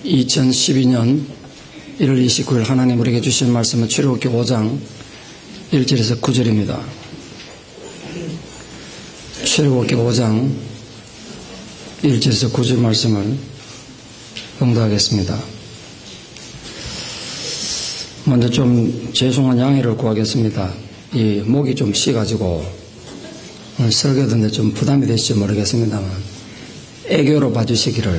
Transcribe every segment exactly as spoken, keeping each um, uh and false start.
이천십이 년 일월 이십구 일 하나님 우리에게 주신 말씀은 출애굽기 오 장 일 절에서 구 절입니다. 출애굽기 오 장 일 절에서 구 절 말씀을 봉독하겠습니다. 먼저 좀 죄송한 양해를 구하겠습니다. 이 목이 좀 쉬가지고 오늘 설교하는데 좀 부담이 되실지 모르겠습니다만 애교로 봐주시기를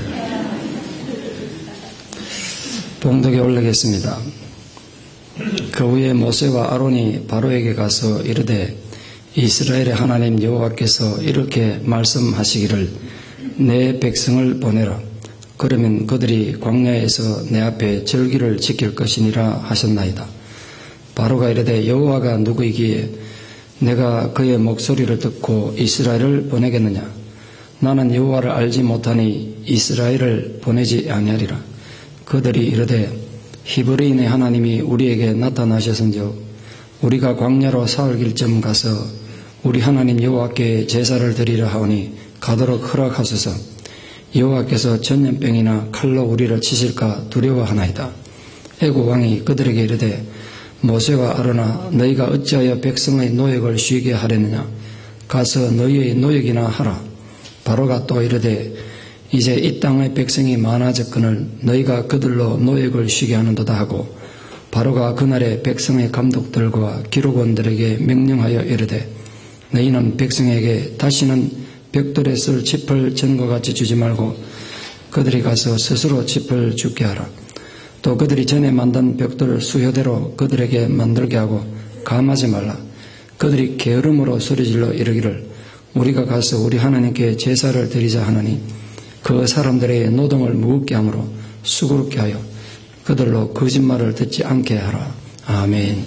봉독에 올리겠습니다. 그 후에 모세와 아론이 바로에게 가서 이르되 이스라엘의 하나님 여호와께서 이렇게 말씀하시기를 내 백성을 보내라. 그러면 그들이 광야에서 내 앞에 절기를 지킬 것이니라 하셨나이다. 바로가 이르되 여호와가 누구이기에 내가 그의 목소리를 듣고 이스라엘을 보내겠느냐. 나는 여호와를 알지 못하니 이스라엘을 보내지 아니하리라. 그들이 이르되 히브리인의 하나님이 우리에게 나타나셨은즉 우리가 광야로 사흘 길쯤 가서 우리 하나님 여호와께 제사를 드리려 하오니 가도록 허락하소서. 여호와께서 전염병이나 칼로 우리를 치실까 두려워하나이다. 애굽 왕이 그들에게 이르되 모세와 아론아 너희가 어찌하여 백성의 노역을 쉬게 하려느냐. 가서 너희의 노역이나 하라. 바로가 또 이르되 이제 이 땅의 백성이 많아졌거늘 너희가 그들로 노역을 쉬게 하는도다 하고 바로가 그날에 백성의 감독들과 기록원들에게 명령하여 이르되 너희는 백성에게 다시는 벽돌에 쓸 짚을 전과 같이 주지 말고 그들이 가서 스스로 짚을 줍게 하라. 또 그들이 전에 만든 벽돌 수효대로 그들에게 만들게 하고 감하지 말라. 그들이 게으름으로 소리질러 이르기를 우리가 가서 우리 하나님께 제사를 드리자 하느니 그 사람들의 노동을 무겁게 하므로 수고롭게 하여 그들로 거짓말을 듣지 않게 하라. 아멘.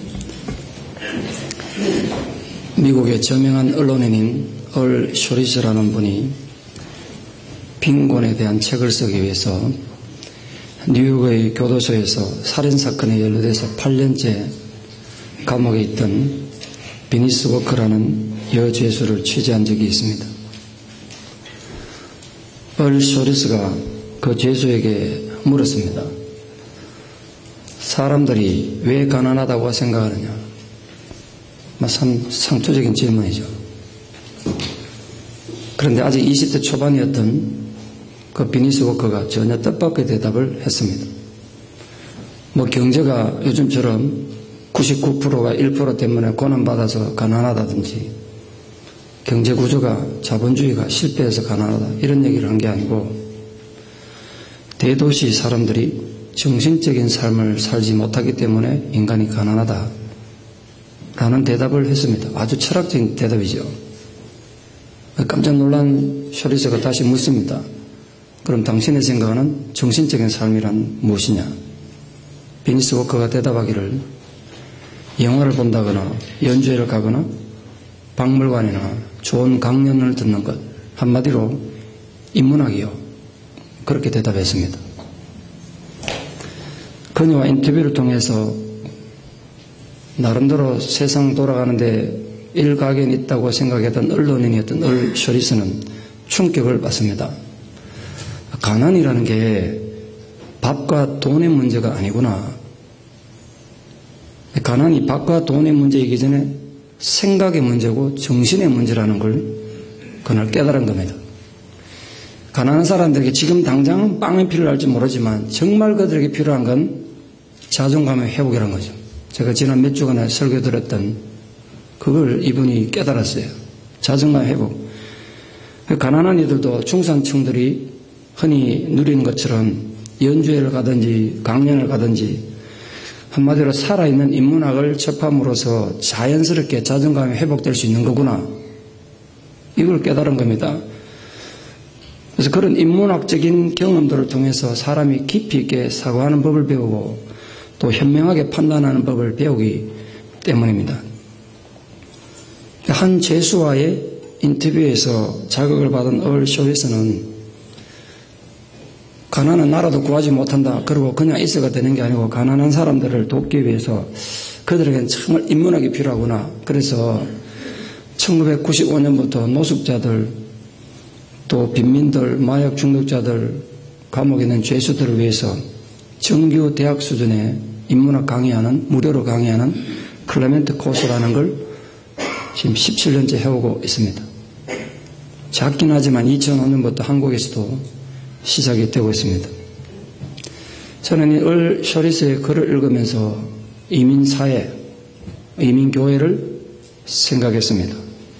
미국의 저명한 언론인인 얼 쇼리스라는 분이 빈곤에 대한 책을 쓰기 위해서 뉴욕의 교도소에서 살인사건에 연루돼서 팔 년째 감옥에 있던 비니스 워커라는 여죄수를 취재한 적이 있습니다. 얼 쇼리스가 그 죄수에게 물었습니다. 사람들이 왜 가난하다고 생각하느냐? 참 상투적인 질문이죠. 그런데 아직 이십 대 초반이었던 그 비니스 워커가 전혀 뜻밖의 대답을 했습니다. 뭐 경제가 요즘처럼 구십구 퍼센트가 일 퍼센트 때문에 고난받아서 가난하다든지 경제 구조가 자본주의가 실패해서 가난하다 이런 얘기를 한 게 아니고 대도시 사람들이 정신적인 삶을 살지 못하기 때문에 인간이 가난하다 라는 대답을 했습니다. 아주 철학적인 대답이죠. 깜짝 놀란 쇼리스가 다시 묻습니다. 그럼 당신의 생각은 정신적인 삶이란 무엇이냐? 비니스 워커가 대답하기를 영화를 본다거나 연주회를 가거나 박물관이나 좋은 강연을 듣는 것, 한마디로 인문학이요. 그렇게 대답했습니다. 그녀와 인터뷰를 통해서 나름대로 세상 돌아가는데 일가견이 있다고 생각했던 언론인이었던 얼 쇼리스는 충격을 받습니다. 가난이라는 게 밥과 돈의 문제가 아니구나. 가난이 밥과 돈의 문제이기 전에 생각의 문제고 정신의 문제라는 걸 그날 깨달은 겁니다. 가난한 사람들에게 지금 당장 빵이 필요할지 모르지만 정말 그들에게 필요한 건 자존감의 회복이라는 거죠. 제가 지난 몇 주간에 설교 드렸던 그걸 이분이 깨달았어요. 자존감 회복. 가난한 이들도 중산층들이 흔히 누리는 것처럼 연주회를 가든지 강연을 가든지 한마디로 살아있는 인문학을 접함으로써 자연스럽게 자존감이 회복될 수 있는 거구나. 이걸 깨달은 겁니다. 그래서 그런 인문학적인 경험들을 통해서 사람이 깊이 있게 사고하는 법을 배우고 또 현명하게 판단하는 법을 배우기 때문입니다. 한 죄수와의 인터뷰에서 자극을 받은 얼 쇼리스는 가난은 나라도 구하지 못한다. 그리고 그냥 있어가 되는 게 아니고 가난한 사람들을 돕기 위해서 그들에게는 정말 인문학이 필요하구나. 그래서 천구백구십오 년부터 노숙자들, 또 빈민들, 마약 중독자들, 감옥에 있는 죄수들을 위해서 정규 대학 수준의 인문학 강의하는, 무료로 강의하는 클레멘트 코스라는 걸 지금 십칠 년째 해오고 있습니다. 작긴 하지만 이천오 년부터 한국에서도 시작이 되고 있습니다. 저는 이 을 셔리스의 글을 읽으면서 이민사회, 이민교회를 생각했습니다.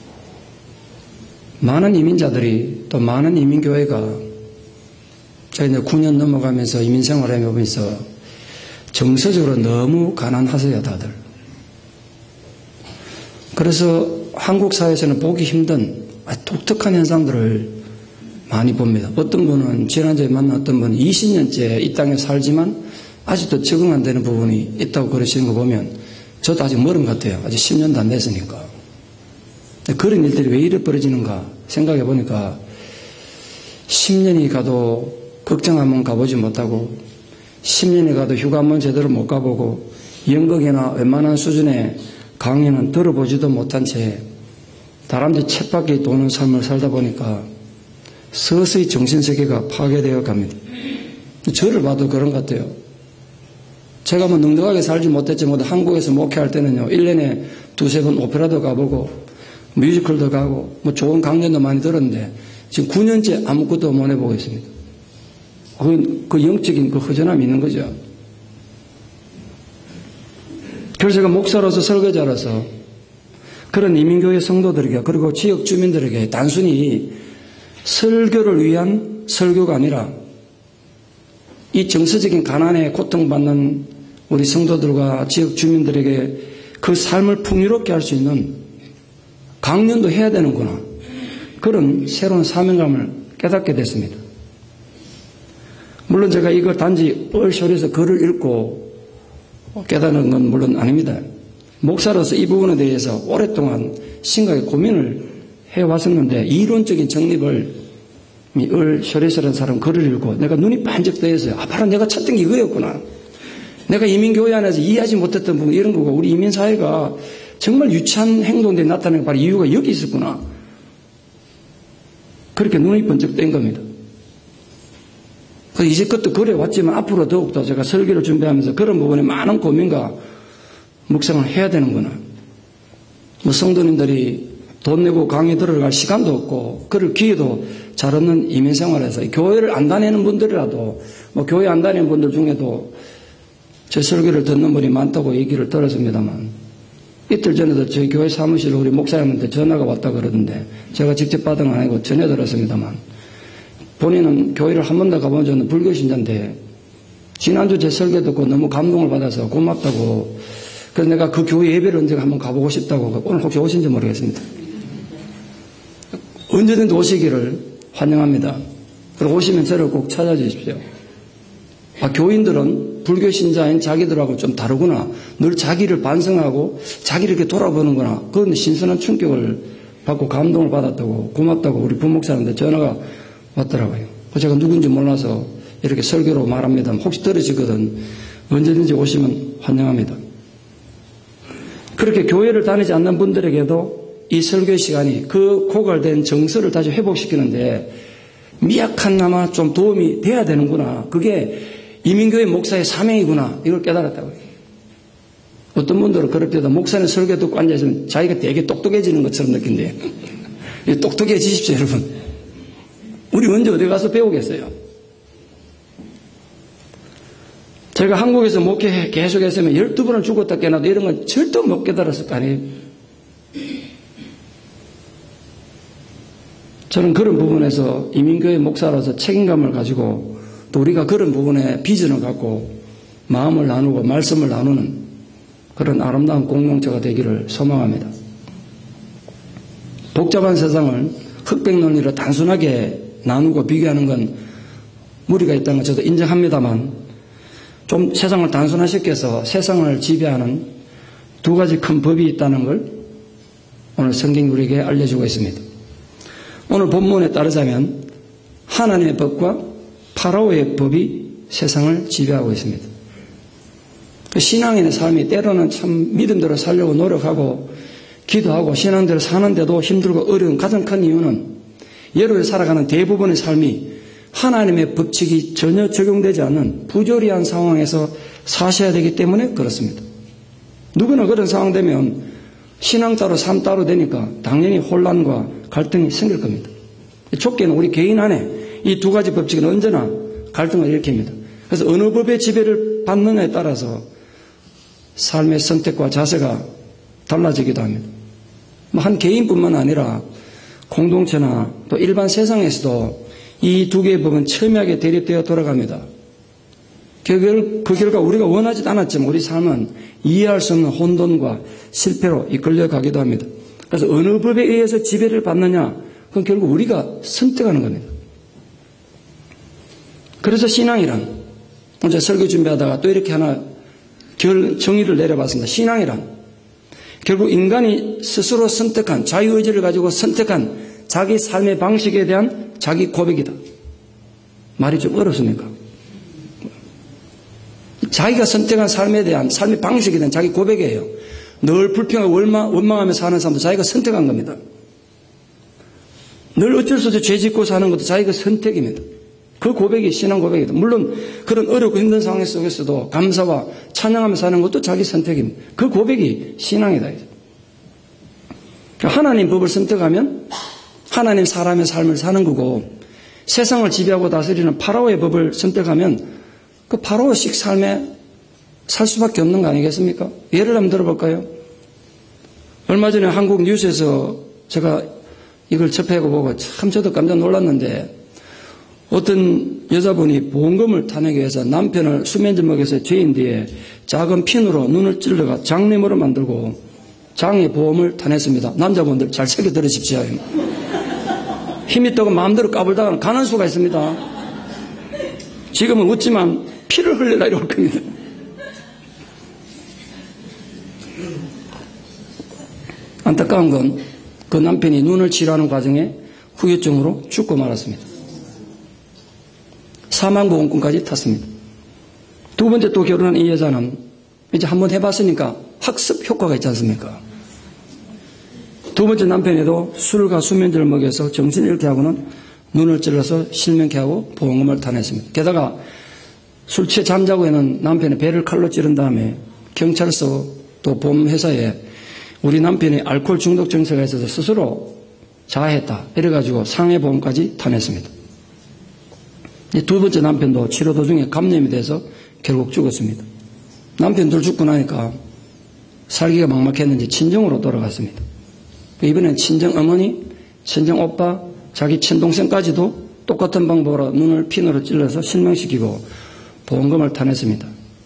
많은 이민자들이 또 많은 이민교회가 제가 이제 구 년 넘어가면서 이민생활을 해보면서 정서적으로 너무 가난하세요, 다들. 그래서 한국 사회에서는 보기 힘든 독특한 현상들을 많이 봅니다. 어떤 분은 지난주에 만났던 분은 이십 년째 이 땅에 살지만 아직도 적응 안 되는 부분이 있다고 그러시는 거 보면 저도 아직 멀은 것 같아요. 아직 십 년도 안 됐으니까. 그런 일들이 왜 이래 벌어지는가 생각해 보니까 십 년이 가도 걱정 한번 가보지 못하고 십 년이 가도 휴가 한번 제대로 못 가보고 연극이나 웬만한 수준의 강의는 들어보지도 못한 채 다람쥐 쳇바퀴 도는 삶을 살다 보니까 서서히 정신세계가 파괴되어 갑니다. 저를 봐도 그런 것 같아요. 제가 뭐 넉넉하게 살지 못했지만 한국에서 목회할 때는요, 일 년에 두세 번 오페라도 가보고 뮤지컬도 가고 뭐 좋은 강연도 많이 들었는데 지금 구 년째 아무것도 못 해보고 있습니다. 그, 그 영적인 그 허전함이 있는 거죠. 그래서 제가 목사로서 설교자로서 그런 이민교회 성도들에게 그리고 지역 주민들에게 단순히 설교를 위한 설교가 아니라 이 정서적인 가난에 고통받는 우리 성도들과 지역 주민들에게 그 삶을 풍요롭게 할 수 있는 강연도 해야 되는구나. 그런 새로운 사명감을 깨닫게 됐습니다. 물론 제가 이거 단지 얼쇼리에서 글을 읽고 깨닫는 건 물론 아닙니다. 목사로서 이 부분에 대해서 오랫동안 심각하게 고민을 해왔었는데 이론적인 정립을 얼쇼리스라는 사람 글을 읽고 내가 눈이 반짝 뜨였어요. 아, 바로 내가 찾던 게 이거였구나. 내가 이민교회 안에서 이해하지 못했던 부분 이런 거고 우리 이민사회가 정말 유치한 행동들이 나타나는 바로 이유가 여기 있었구나. 그렇게 눈이 번쩍 뜬 겁니다. 그래서 이제껏도 그래 왔지만 앞으로 더욱더 제가 설교를 준비하면서 그런 부분에 많은 고민과 묵상을 해야 되는구나. 뭐 성도님들이 돈 내고 강의 들어갈 시간도 없고 그럴 기회도 잘 없는 이민생활에서 교회를 안 다니는 분들이라도 뭐 교회 안 다니는 분들 중에도 제 설교를 듣는 분이 많다고 얘기를 들었습니다만 이틀 전에도 저희 교회 사무실에 우리 목사님한테 전화가 왔다 그러던데 제가 직접 받은 건 아니고 전해 들었습니다만 본인은 교회를 한 번도 가본 적은 불교 신자인데 지난주 제 설교 듣고 너무 감동을 받아서 고맙다고 그래서 내가 그 교회 예배를 언제 한번 가보고 싶다고 오늘 혹시 오신지 모르겠습니다. 언제든지 오시기를 환영합니다. 그리고 오시면 저를 꼭 찾아주십시오. 아, 교인들은 불교 신자인 자기들하고 좀 다르구나. 늘 자기를 반성하고 자기를 이렇게 돌아보는구나. 그런 신선한 충격을 받고 감동을 받았다고 고맙다고 우리 부목사님한테 전화가 왔더라고요. 제가 누군지 몰라서 이렇게 설교로 말합니다. 혹시 떨어지거든 언제든지 오시면 환영합니다. 그렇게 교회를 다니지 않는 분들에게도 이 설교 시간이 그 고갈된 정서를 다시 회복시키는데 미약한나마 좀 도움이 돼야 되는구나. 그게 이민교회 목사의 사명이구나. 이걸 깨달았다고요. 어떤 분들은 그럴 때도 목사님 설교 듣고 앉아있으면 자기가 되게 똑똑해지는 것처럼 느낀대요. 똑똑해지십시오, 여러분. 우리 언제 어디 가서 배우겠어요? 제가 한국에서 목회 계속 했으면 열두 번을 죽었다 깨나도 이런 건 절대 못 깨달았을 거 아니에요. 저는 그런 부분에서 이민교회 목사로서 책임감을 가지고 또 우리가 그런 부분에 비전을 갖고 마음을 나누고 말씀을 나누는 그런 아름다운 공동체가 되기를 소망합니다. 복잡한 세상을 흑백 논리로 단순하게 나누고 비교하는 건 무리가 있다는 걸 저도 인정합니다만 좀 세상을 단순화시켜서 세상을 지배하는 두 가지 큰 법이 있다는 걸 오늘 성경이 우리에게 알려주고 있습니다. 오늘 본문에 따르자면 하나님의 법과 파라오의 법이 세상을 지배하고 있습니다. 신앙인의 삶이 때로는 참 믿음대로 살려고 노력하고 기도하고 신앙대로 사는데도 힘들고 어려운 가장 큰 이유는 예로에 살아가는 대부분의 삶이 하나님의 법칙이 전혀 적용되지 않는 부조리한 상황에서 사셔야 되기 때문에 그렇습니다. 누구나 그런 상황 되면 신앙 따로 삶 따로 되니까 당연히 혼란과 갈등이 생길 겁니다. 좁게는 우리 개인 안에 이 두 가지 법칙은 언제나 갈등을 일으킵니다. 그래서 어느 법의 지배를 받느냐에 따라서 삶의 선택과 자세가 달라지기도 합니다. 한 개인뿐만 아니라 공동체나 또 일반 세상에서도 이 두 개의 법은 첨예하게 대립되어 돌아갑니다. 그 결과 우리가 원하지도 않았지만 우리 삶은 이해할 수 없는 혼돈과 실패로 이끌려 가기도 합니다. 그래서 어느 법에 의해서 지배를 받느냐, 그건 결국 우리가 선택하는 겁니다. 그래서 신앙이란, 어제 설교 준비하다가 또 이렇게 하나 결, 정의를 내려봤습니다. 신앙이란 결국 인간이 스스로 선택한, 자유의지를 가지고 선택한 자기 삶의 방식에 대한 자기 고백이다. 말이 좀 어렵습니까? 자기가 선택한 삶에 대한 삶의 방식에 대한 자기 고백이에요. 늘 불평하고 원망, 원망하며 사는 사람도 자기가 선택한 겁니다. 늘 어쩔 수 없이 죄 짓고 사는 것도 자기가 선택입니다. 그 고백이 신앙 고백이다. 물론 그런 어렵고 힘든 상황 속에서도 감사와 찬양하며 사는 것도 자기 선택입니다. 그 고백이 신앙이다. 하나님 법을 선택하면 하나님 사람의 삶을 사는 거고, 세상을 지배하고 다스리는 파라오의 법을 선택하면 그 파라오식 삶에 살 수밖에 없는 거 아니겠습니까? 예를 한번 들어볼까요? 얼마 전에 한국 뉴스에서 제가 이걸 접하고 보고 참 저도 깜짝 놀랐는데, 어떤 여자분이 보험금을 타내기 위해서 남편을 수면제목에서 죄인 뒤에 작은 핀으로 눈을 찔러가 장내모로 만들고 장의 보험을 타냈습니다. 남자분들 잘 새겨 들으십시오. 힘이 뜨고 마음대로 까불다가 가는 수가 있습니다. 지금은 웃지만 피를 흘릴 날이 올 겁니다. 안타까운 건 그 남편이 눈을 치료하는 과정에 후유증으로 죽고 말았습니다. 사망보험금까지 탔습니다. 두 번째 또 결혼한 이 여자는 이제 한번 해봤으니까 학습 효과가 있지 않습니까? 두 번째 남편에도 술과 수면제를 먹여서 정신을 잃게 하고는 눈을 찔러서 실명케 하고 보험금을 타냈습니다. 게다가 술 취해 잠자고 있는 남편의 배를 칼로 찌른 다음에 경찰서 또 보험회사에 우리 남편이 알코올 중독 증세가 있어서 스스로 자해했다 이래가지고 상해보험까지 타냈습니다. 두 번째 남편도 치료 도중에 감염이 돼서 결국 죽었습니다. 남편 둘 죽고 나니까 살기가 막막했는지 친정으로 돌아갔습니다. 이번엔 친정 어머니, 친정 오빠, 자기 친동생까지도 똑같은 방법으로 눈을 핀으로 찔러서 실명시키고 보험금을 타냈습니다.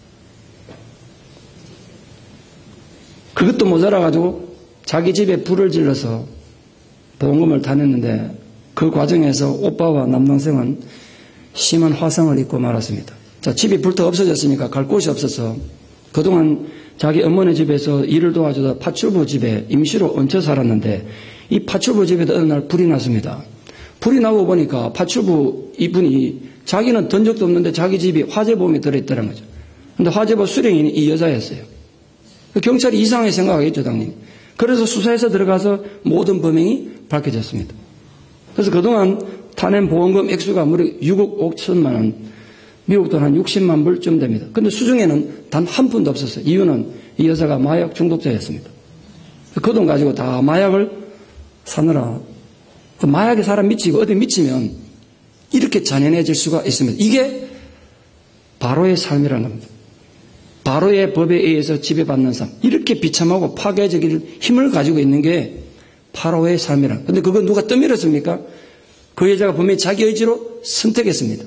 그것도 모자라가지고 자기 집에 불을 질러서 보험금을 타냈는데 그 과정에서 오빠와 남동생은 심한 화상을 입고 말았습니다. 자, 집이 불타 없어졌으니까 갈 곳이 없어서 그동안 자기 어머니 집에서 일을 도와주다 파출부 집에 임시로 얹혀 살았는데 이 파출부 집에도 어느 날 불이 났습니다. 불이 나고 보니까 파출부 이분이 자기는 던 적도 없는데 자기 집이 화재보험이 들어있더란 거죠. 근데 화재보험 수령인이 이 여자였어요. 경찰이 이상하게 생각하겠죠, 당연히. 그래서 수사해서 들어가서 모든 범행이 밝혀졌습니다. 그래서 그동안 타낸 보험금 액수가 무려 육억 오천만 원, 미국 돈 한 육십만 불쯤 됩니다. 근데 수중에는 단 한 푼도 없었어요. 이유는 이 여자가 마약 중독자였습니다. 그 돈 가지고 다 마약을 사느라, 마약에 사람 미치고 어디 미치면 이렇게 잔인해질 수가 있습니다. 이게 바로의 삶이라는 겁니다. 바로의 법에 의해서 지배받는 삶. 이렇게 비참하고 파괴적인 힘을 가지고 있는 게 바로의 삶이라. 근데 그건 누가 떠밀었습니까? 그 여자가 분명히 자기 의지로 선택했습니다.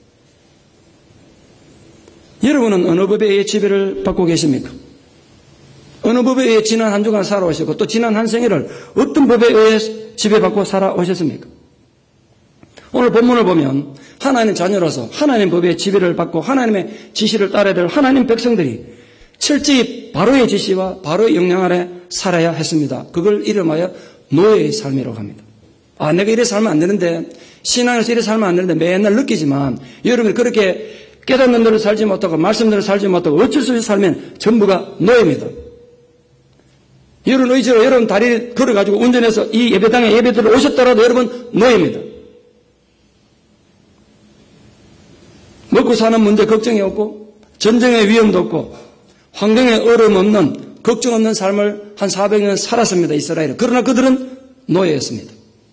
여러분은 어느 법에 의해 지배를 받고 계십니까? 어느 법에 의해 지난 한 주간 살아오셨고 또 지난 한 생애를 어떤 법에 의해 지배받고 살아오셨습니까? 오늘 본문을 보면 하나님 자녀로서 하나님 법의 지배를 받고 하나님의 지시를 따라야 될 하나님 백성들이 철저히 바로의 지시와 바로의 영향 아래 살아야 했습니다. 그걸 이름하여 노예의 삶이라고 합니다. 아, 내가 이래 살면 안 되는데, 신앙에서 이래 살면 안 되는데 맨날 느끼지만 여러분이 그렇게 깨닫는 대로 살지 못하고 말씀대로 살지 못하고 어쩔 수 없이 살면 전부가 노예입니다. 여러분 의지로 여러분 다리 걸어가지고 운전해서 이 예배당에 예배드려 오셨더라도 여러분 노예입니다. 먹고 사는 문제 걱정이 없고 전쟁의 위험도 없고 환경에 어려움 없는 걱정 없는 삶을 한 사백 년 살았습니다. 이스라엘은. 그러나 그들은 노예였습니다.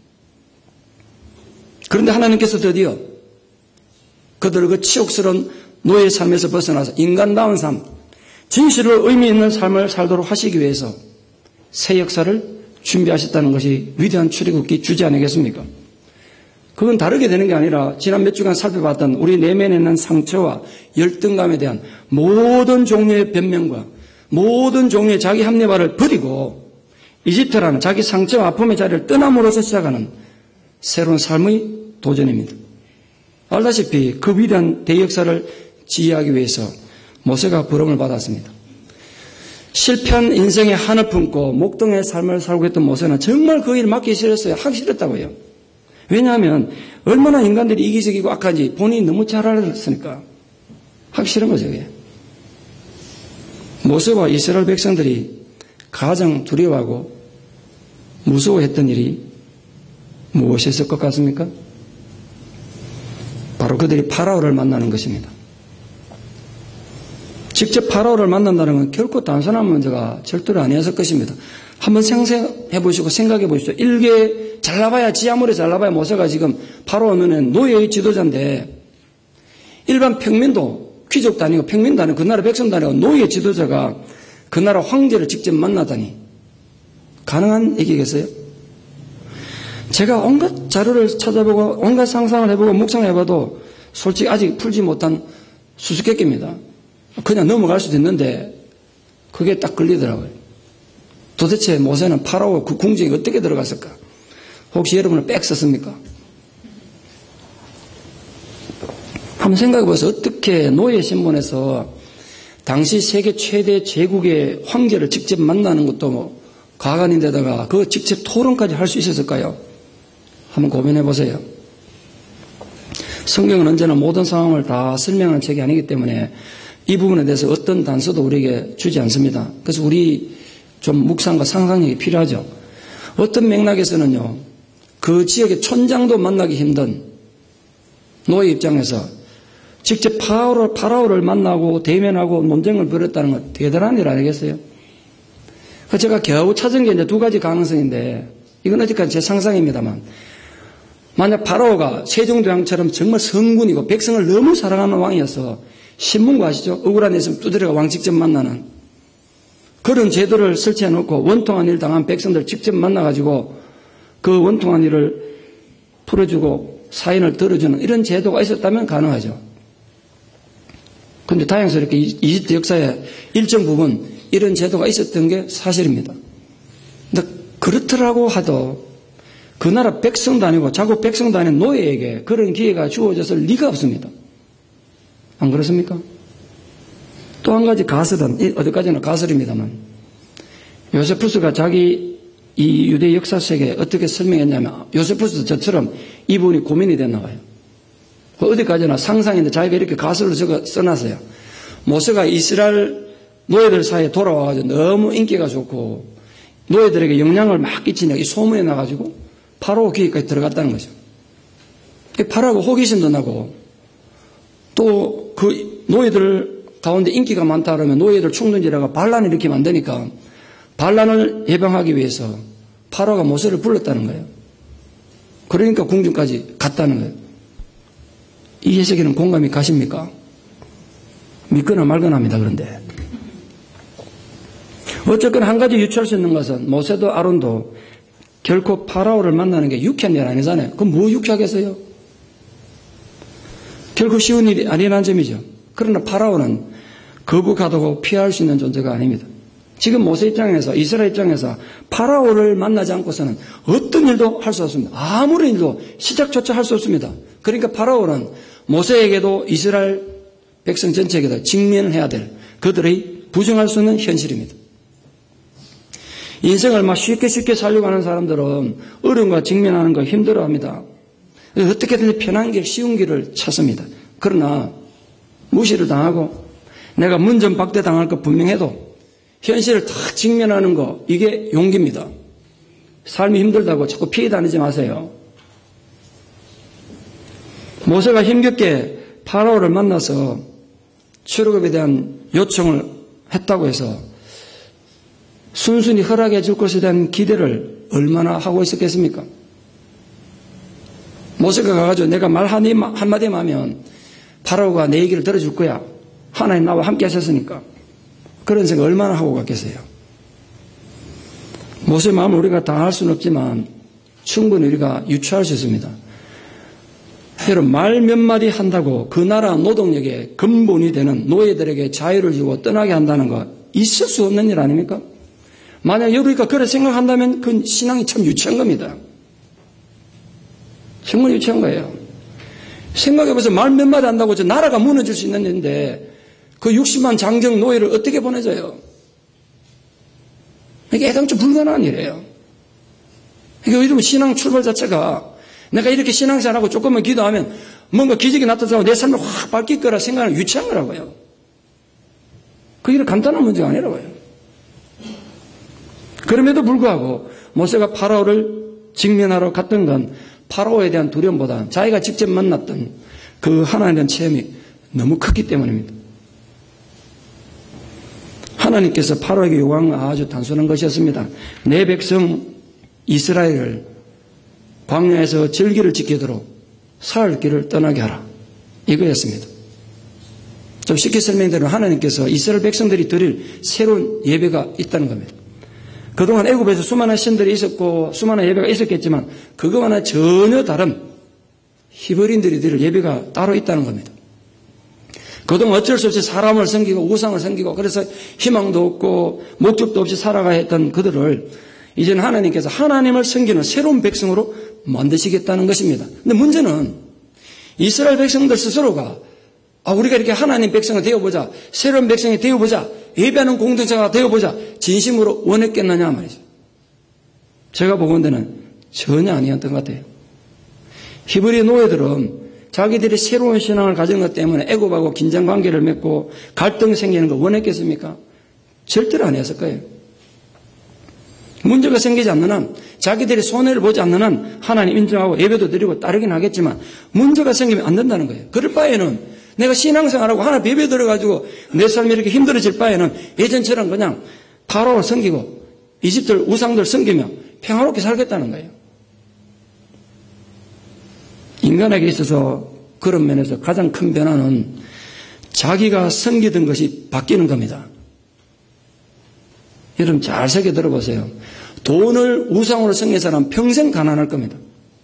그런데 하나님께서 드디어 그들을 그 치욕스러운 노예의 삶에서 벗어나서 인간다운 삶, 진실로 의미 있는 삶을 살도록 하시기 위해서 새 역사를 준비하셨다는 것이 위대한 출애굽기 주제 아니겠습니까? 그건 다르게 되는 게 아니라 지난 몇 주간 살펴봤던 우리 내면에 있는 상처와 열등감에 대한 모든 종류의 변명과 모든 종류의 자기 합리화를 버리고 이집트라는 자기 상처와 아픔의 자리를 떠남으로써 시작하는 새로운 삶의 도전입니다. 알다시피 그 위대한 대역사를 지휘하기 위해서 모세가 부름을 받았습니다. 실패한 인생의 한을 품고 목동의 삶을 살고 있던 모세는 정말 그 일을 맡기 싫었어요. 하기 싫었다고요. 왜냐하면 얼마나 인간들이 이기적이고 악한지 본인이 너무 잘 알았으니까 하기 싫은 거죠. 그게. 모세와 이스라엘 백성들이 가장 두려워하고 무서워했던 일이 무엇이었을 것 같습니까? 바로 그들이 파라오를 만나는 것입니다. 직접 파라오를 만난다는 건 결코 단순한 문제가 절대로 아니었을 것입니다. 한번 생각해 보시고 생각해 보십시오. 일개 잘나봐야 지 아무리 잘나봐야 모세가 지금 파라오는 노예의 지도자인데 일반 평민도 귀족도 아니고 평민도 아니고 그 나라 백성도 아니고 노예 지도자가 그 나라 황제를 직접 만나다니 가능한 얘기겠어요? 제가 온갖 자료를 찾아보고 온갖 상상을 해보고 묵상해봐도 솔직히 아직 풀지 못한 수수께끼입니다. 그냥 넘어갈 수도 있는데 그게 딱 걸리더라고요. 도대체 모세는 파라오 그 궁정에 어떻게 들어갔을까? 혹시 여러분은 백 썼습니까? 한번 생각해보세요. 어떻게 노예 신분에서 당시 세계 최대 제국의 황제를 직접 만나는 것도 뭐 가관인데다가 그 직접 토론까지 할 수 있었을까요? 한번 고민해보세요. 성경은 언제나 모든 상황을 다 설명하는 책이 아니기 때문에 이 부분에 대해서 어떤 단서도 우리에게 주지 않습니다. 그래서 우리 좀 묵상과 상상력이 필요하죠. 어떤 맥락에서는요, 그 지역의 촌장도 만나기 힘든 노예 입장에서 직접 파라오, 파라오를 만나고 대면하고 논쟁을 벌였다는 건 대단한 일 아니겠어요? 그래서 제가 겨우 찾은 게 이제 두 가지 가능성인데, 이건 어디까지 제 상상입니다만, 만약 파라오가 세종대왕처럼 정말 성군이고 백성을 너무 사랑하는 왕이어서 신문고 아시죠? 억울한 일 있으면 두드려가 왕 직접 만나는 그런 제도를 설치해 놓고 원통한 일 당한 백성들 직접 만나가지고 그 원통한 일을 풀어주고 사인을 들어주는 이런 제도가 있었다면 가능하죠. 그런데 다행스럽게 이집트 역사의 일정 부분 이런 제도가 있었던 게 사실입니다. 근데 그렇더라고 하도 그 나라 백성도 아니고 자국 백성도 아닌 노예에게 그런 기회가 주어졌을 리가 없습니다. 안 그렇습니까? 또 한 가지 가설은, 어디까지나 가설입니다만, 요세푸스가 자기 이 유대 역사책에 어떻게 설명했냐면, 요세푸스도 저처럼 이 부분이 고민이 됐나 봐요. 어디까지나 상상인데 자기가 이렇게 가설로 적어 써놨어요. 모세가 이스라엘 노예들 사이에 돌아와가지고 너무 인기가 좋고, 노예들에게 영향을 막 끼치냐, 이 소문이 나가지고, 파라오 귀에까지 들어갔다는 거죠. 파라오가 호기심도 나고, 또 그 노예들 가운데 인기가 많다 그러면 노예들 총동지라가 반란을 일으키면 안 되니까 반란을 예방하기 위해서 파라오가 모세를 불렀다는 거예요. 그러니까 궁중까지 갔다는 거예요. 이 해석에는 공감이 가십니까? 믿거나 말거나 합니다. 그런데 어쨌거나 한 가지 유추할 수 있는 것은 모세도 아론도 결코 파라오를 만나는 게 유쾌한 일 아니잖아요. 그럼 뭐 유쾌하겠어요? 결코 쉬운 일이 아니라는 점이죠. 그러나 파라오는 거부가도고 피할 수 있는 존재가 아닙니다. 지금 모세 입장에서, 이스라엘 입장에서 파라오를 만나지 않고서는 어떤 일도 할 수 없습니다. 아무런 일도 시작조차 할 수 없습니다. 그러니까 파라오는 모세에게도 이스라엘 백성 전체에게도 직면해야 될 그들의 부정할 수 없는 현실입니다. 인생을 막 쉽게 쉽게 살려고 하는 사람들은 어려움과 직면하는 거 힘들어합니다. 어떻게든 편한 길, 쉬운 길을 찾습니다. 그러나 무시를 당하고 내가 문전박대 당할 것 분명해도 현실을 탁 직면하는 거, 이게 용기입니다. 삶이 힘들다고 자꾸 피해 다니지 마세요. 모세가 힘겹게 파라오를 만나서 출애굽에 대한 요청을 했다고 해서 순순히 허락해 줄 것에 대한 기대를 얼마나 하고 있었겠습니까? 모세가 가가지고 내가 말 한마디만 하면 파라오가 내 얘기를 들어줄 거야. 하나님 나와 함께 하셨으니까. 그런 생각 얼마나 하고 갔겠어요. 모세의 마음을 우리가 다 알 수는 없지만 충분히 우리가 유추할 수 있습니다. 여러분, 말 몇 마디 한다고 그 나라 노동력의 근본이 되는 노예들에게 자유를 주고 떠나게 한다는 거 있을 수 없는 일 아닙니까? 만약 우리가 그렇게 생각한다면 그 신앙이 참 유치한 겁니다. 정말 유치한 거예요. 생각해보세요. 말 몇 마디 한다고 저 나라가 무너질 수 있는 일인데 그 육십만 장정 노예를 어떻게 보내줘요? 이게 애당초 불가능한 일이에요. 이게 이러면 신앙 출발 자체가 내가 이렇게 신앙생활하고 조금만 기도하면 뭔가 기적이 나타나고 내 삶이 확 바뀔 거라 생각하는 유치한 거라고요. 그게 간단한 문제가 아니라고요. 그럼에도 불구하고 모세가 파라오를 직면하러 갔던 건 파라오에 대한 두려움보다 자기가 직접 만났던 그 하나님에 대한 체험이 너무 컸기 때문입니다. 하나님께서 파라오에게 요구한 건 아주 단순한 것이었습니다. 내 백성 이스라엘을 광야에서 절기를 지키도록 사흘 길을 떠나게 하라. 이거였습니다. 좀 쉽게 설명드리면 하나님께서 이스라엘 백성들이 드릴 새로운 예배가 있다는 겁니다. 그동안 애굽에서 수많은 신들이 있었고 수많은 예배가 있었겠지만 그거와는 전혀 다른 히브리인들이 드릴 예배가 따로 있다는 겁니다. 그동안 어쩔 수 없이 사람을 섬기고 우상을 섬기고 그래서 희망도 없고 목적도 없이 살아가야 했던 그들을 이제는 하나님께서 하나님을 섬기는 새로운 백성으로 만드시겠다는 것입니다. 근데 문제는 이스라엘 백성들 스스로가 아, 우리가 이렇게 하나님 백성이 되어보자, 새로운 백성이 되어보자, 예배하는 공동체가 되어보자 진심으로 원했겠느냐 말이죠. 제가 보건대는 전혀 아니었던 것 같아요. 히브리 노예들은 자기들이 새로운 신앙을 가진 것 때문에 애굽하고 긴장관계를 맺고 갈등 생기는 걸 원했겠습니까? 절대로 아니었을 거예요. 문제가 생기지 않는 한, 자기들이 손해를 보지 않는 한 하나님 인정하고 예배도 드리고 따르긴 하겠지만 문제가 생기면 안 된다는 거예요. 그럴 바에는 내가 신앙생활하고 하나님 예배 드려가지고 내 삶이 이렇게 힘들어질 바에는 예전처럼 그냥 파라오를 섬기고 이집트를 우상들 섬기며 평화롭게 살겠다는 거예요. 인간에게 있어서 그런 면에서 가장 큰 변화는 자기가 섬기던 것이 바뀌는 겁니다. 여러분 잘 새겨 들어보세요. 돈을 우상으로 섬긴 사람은 평생 가난할 겁니다.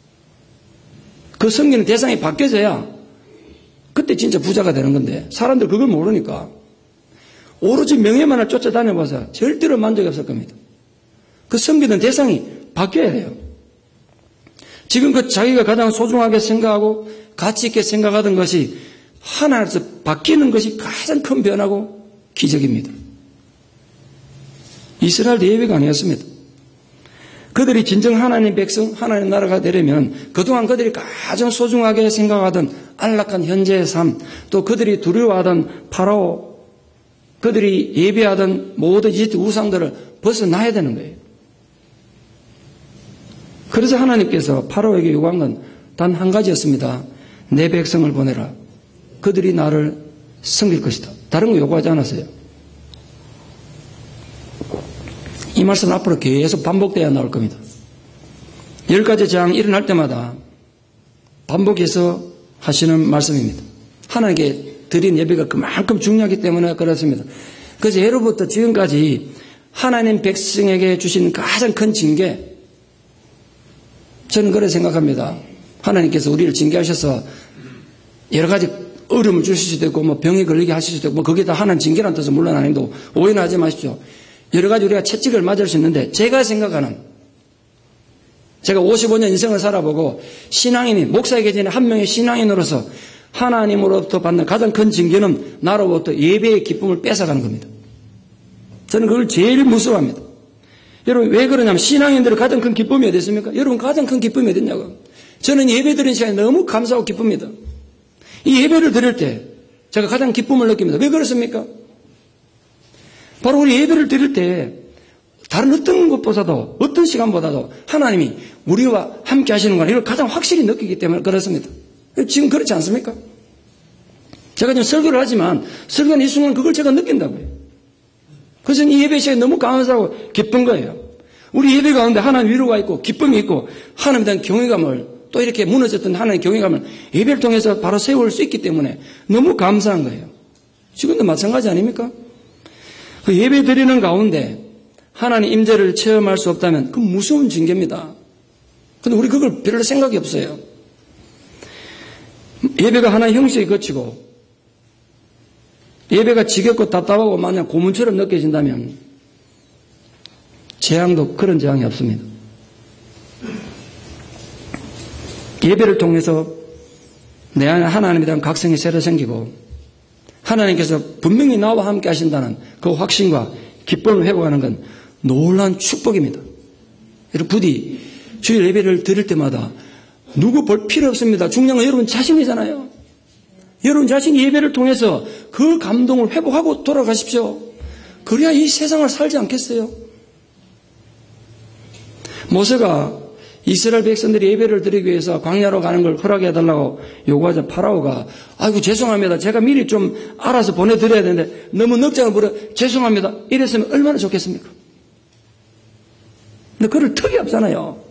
그 섬기는 대상이 바뀌어져야 그때 진짜 부자가 되는 건데 사람들 그걸 모르니까 오로지 명예만을 쫓아다녀봐서 절대로 만족이 없을 겁니다. 그 섬기던 대상이 바뀌어야 돼요. 지금껏 자기가 가장 소중하게 생각하고 가치 있게 생각하던 것이 하나에서 바뀌는 것이 가장 큰 변화고 기적입니다. 이스라엘도 예외가 아니었습니다. 그들이 진정 하나님 백성, 하나님 나라가 되려면 그동안 그들이 가장 소중하게 생각하던 안락한 현재의 삶, 또 그들이 두려워하던 파라오, 그들이 예배하던 모든 이집트 우상들을 벗어나야 되는 거예요. 그래서 하나님께서 파라오에게 요구한 건 단 한 가지였습니다. 내 백성을 보내라. 그들이 나를 섬길 것이다. 다른 거 요구하지 않았어요. 이 말씀은 앞으로 계속 반복되어야 나올 겁니다. 열 가지 재앙이 일어날 때마다 반복해서 하시는 말씀입니다. 하나님께 드린 예배가 그만큼 중요하기 때문에 그렇습니다. 그래서 예로부터 지금까지 하나님 백성에게 주신 가장 큰 징계, 저는 그렇게 생각합니다. 하나님께서 우리를 징계하셔서 여러 가지 어려움을 주실 수도 있고 뭐 병이 걸리게 하실 수도 있고 뭐 그게 다 하나님 징계라는 뜻은 물론 아닌데 오해는 하지 마십시오. 여러 가지 우리가 채찍을 맞을 수 있는데 제가 생각하는, 제가 오십오 년 인생을 살아보고 신앙인이, 목사에게 전에 한 명의 신앙인으로서 하나님으로부터 받는 가장 큰 징계는 나로부터 예배의 기쁨을 뺏어가는 겁니다. 저는 그걸 제일 무서워합니다. 여러분 왜 그러냐면 신앙인들의 가장 큰 기쁨이 어디 있습니까? 여러분 가장 큰 기쁨이 어디 있냐고. 저는 예배 드리는 시간이 너무 감사하고 기쁩니다. 이 예배를 드릴 때 제가 가장 기쁨을 느낍니다. 왜 그렇습니까? 바로 우리 예배를 드릴 때 다른 어떤 것보다도 어떤 시간보다도 하나님이 우리와 함께 하시는 거나 이걸 가장 확실히 느끼기 때문에 그렇습니다. 지금 그렇지 않습니까? 제가 지금 설교를 하지만 설교하는 이 순간 그걸 제가 느낀다고요. 그래서 이 예배 시간이 너무 감사하고 기쁜 거예요. 우리 예배 가운데 하나님 위로가 있고 기쁨이 있고 하나님에 대한 경외감을 또 이렇게 무너졌던 하나님의 경외감을 예배를 통해서 바로 세울 수 있기 때문에 너무 감사한 거예요. 지금도 마찬가지 아닙니까? 그 예배 드리는 가운데 하나님 임재를 체험할 수 없다면 그 무서운 징계입니다. 그런데 우리 그걸 별로 생각이 없어요. 예배가 하나의 형식이 거치고 예배가 지겹고 답답하고 마냥 고문처럼 느껴진다면 재앙도 그런 재앙이 없습니다. 예배를 통해서 내 안에 하나님에 대한 각성이 새로 생기고 하나님께서 분명히 나와 함께 하신다는 그 확신과 기쁨을 회복하는 건 놀라운 축복입니다. 여러분 부디 주일 예배를 드릴 때마다 누구 볼 필요 없습니다. 중요한 건 여러분 자신이잖아요. 여러분 자신이 예배를 통해서 그 감동을 회복하고 돌아가십시오. 그래야 이 세상을 살지 않겠어요? 모세가 이스라엘 백성들이 예배를 드리기 위해서 광야로 가는 걸 허락해달라고 요구하자 파라오가 아이고 죄송합니다. 제가 미리 좀 알아서 보내드려야 되는데 너무 넉장을 부려 죄송합니다. 이랬으면 얼마나 좋겠습니까? 근데 그럴 턱이 없잖아요.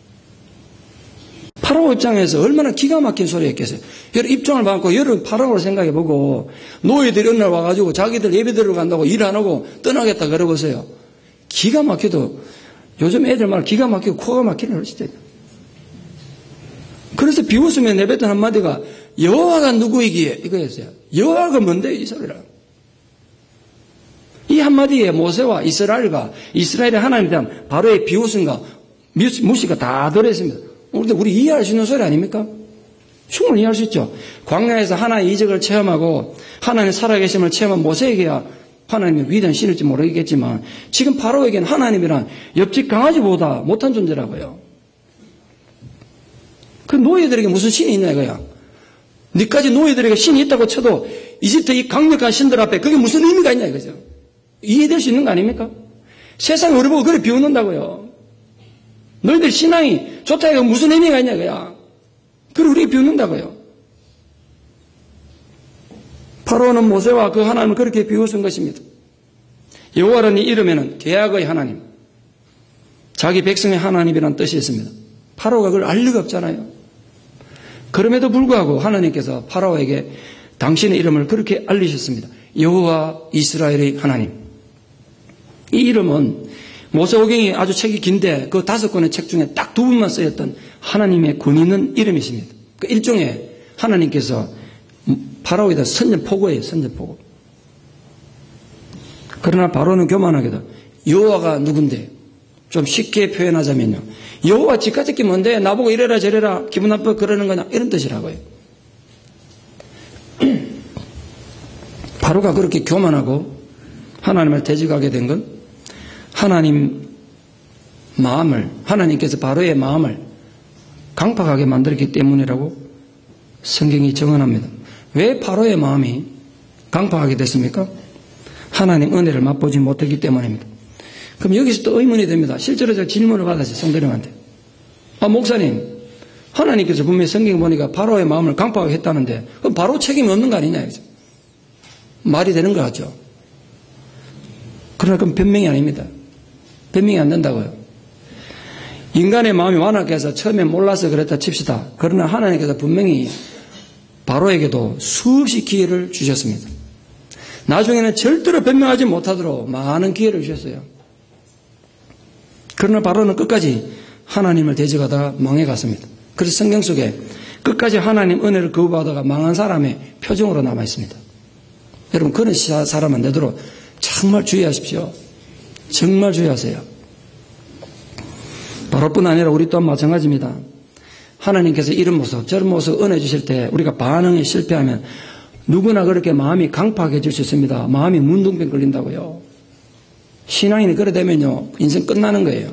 파라오 입장에서 얼마나 기가 막힌 소리였겠어요. 여러분 입장을 받고 여러분 파라오를 생각해보고 노예들이 어느 날 와가지고 자기들 예배 드리러 간다고 일 안 하고 떠나겠다 그러보세요. 기가 막혀도 요즘 애들 말 기가 막히고 코가 막히는 걸 진짜. 그래서 비웃으며 내뱉던 한마디가 여호와가 누구이기에 이거였어요. 여호와가 뭔데 이 소리라. 이 한마디에 모세와 이스라엘과 이스라엘의 하나님에 대한 바로의 비웃음과 무시가 다 들어있습니다. 근데 우리 이해할 수 있는 소리 아닙니까? 충분히 이해할 수 있죠. 광야에서 하나의 이적을 체험하고 하나님의 살아계심을 체험한 모세에게야 하나님의 위대한 신일지 모르겠지만 지금 바로에게는 하나님이란 옆집 강아지보다 못한 존재라고요. 그 노예들에게 무슨 신이 있냐 이거야. 니까지 노예들에게 신이 있다고 쳐도 이집트 이 강력한 신들 앞에 그게 무슨 의미가 있냐 이거죠. 이해될 수 있는 거 아닙니까? 세상이 우리 보고 그래 비웃는다고요. 너희들 신앙이 좋다 이거 무슨 의미가 있냐 이거야. 그걸 우리가 비웃는다고요. 파로는 모세와 그 하나님을 그렇게 비웃은 것입니다. 여호와라는 이 이름에는 계약의 하나님, 자기 백성의 하나님이라는 뜻이 있습니다. 파로가 그걸 알 리가 없잖아요. 그럼에도 불구하고 하나님께서 파로에게 당신의 이름을 그렇게 알리셨습니다. 여호와 이스라엘의 하나님. 이 이름은 모세오경이 아주 책이 긴데 그 다섯 권의 책 중에 딱 두 분만 쓰였던 하나님의 권 있는 이름이십니다. 그 일종의 하나님께서 파라오에다 선전포고예요. 선전포고. 그러나 바로는 교만하게도 여호와가 누군데 좀 쉽게 표현하자면요. 여호와 지가짓기 뭔데 나보고 이래라 저래라 기분 나빠 그러는 거냐 이런 뜻이라고요. 바로가 그렇게 교만하고 하나님을 대적하게 된 건 하나님 마음을 하나님께서 바로의 마음을 강팍하게 만들었기 때문이라고 성경이 정언합니다. 왜 바로의 마음이 강팍하게 됐습니까? 하나님 은혜를 맛보지 못했기 때문입니다. 그럼 여기서 또 의문이 됩니다. 실제로 제가 질문을 받았어요. 성도님한테. 아 목사님 하나님께서 분명히 성경 보니까 바로의 마음을 강팍하게 했다는데 그럼 바로 책임이 없는 거 아니냐 이거죠. 말이 되는 거 같죠. 그러나 그건 변명이 아닙니다. 변명이 안 된다고요. 인간의 마음이 완악해서 처음에 몰라서 그랬다 칩시다. 그러나 하나님께서 분명히 바로에게도 수없이 기회를 주셨습니다. 나중에는 절대로 변명하지 못하도록 많은 기회를 주셨어요. 그러나 바로는 끝까지 하나님을 대적하다가 망해갔습니다. 그래서 성경 속에 끝까지 하나님 은혜를 거부하다가 망한 사람의 표정으로 남아 있습니다. 여러분 그런 사람 안 되도록 정말 주의하십시오. 정말 주의하세요. 바로뿐 아니라 우리 또한 마찬가지입니다. 하나님께서 이런 모습 저런 모습 은혜 주실 때 우리가 반응에 실패하면 누구나 그렇게 마음이 강팍해질 수 있습니다. 마음이 문둥병 걸린다고요. 신앙인이 그래 되면요 인생 끝나는 거예요.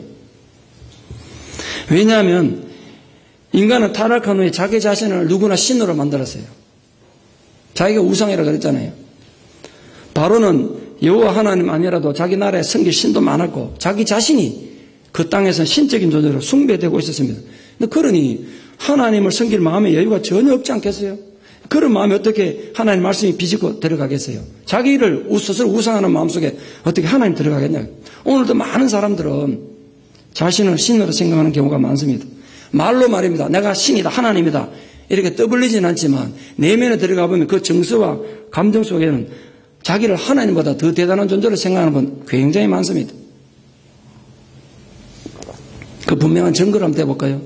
왜냐하면 인간은 타락한 후에 자기 자신을 누구나 신으로 만들었어요. 자기가 우상이라 그랬잖아요. 바로는 여호와 하나님 아니라도 자기 나라에 섬길 신도 많았고 자기 자신이 그 땅에서 신적인 존재로 숭배되고 있었습니다. 그러니 하나님을 섬길 마음의 여유가 전혀 없지 않겠어요? 그 그런 마음이 어떻게 하나님 말씀이 비집고 들어가겠어요? 자기를 스스로 우상하는 마음속에 어떻게 하나님 들어가겠냐? 오늘도 많은 사람들은 자신을 신으로 생각하는 경우가 많습니다. 말로 말입니다. 내가 신이다, 하나님이다. 이렇게 떠벌리지는 않지만 내면에 들어가 보면 그 정서와 감정 속에는 자기를 하나님보다 더 대단한 존재로 생각하는 분 굉장히 많습니다. 그 분명한 증거를 한번 대볼까요?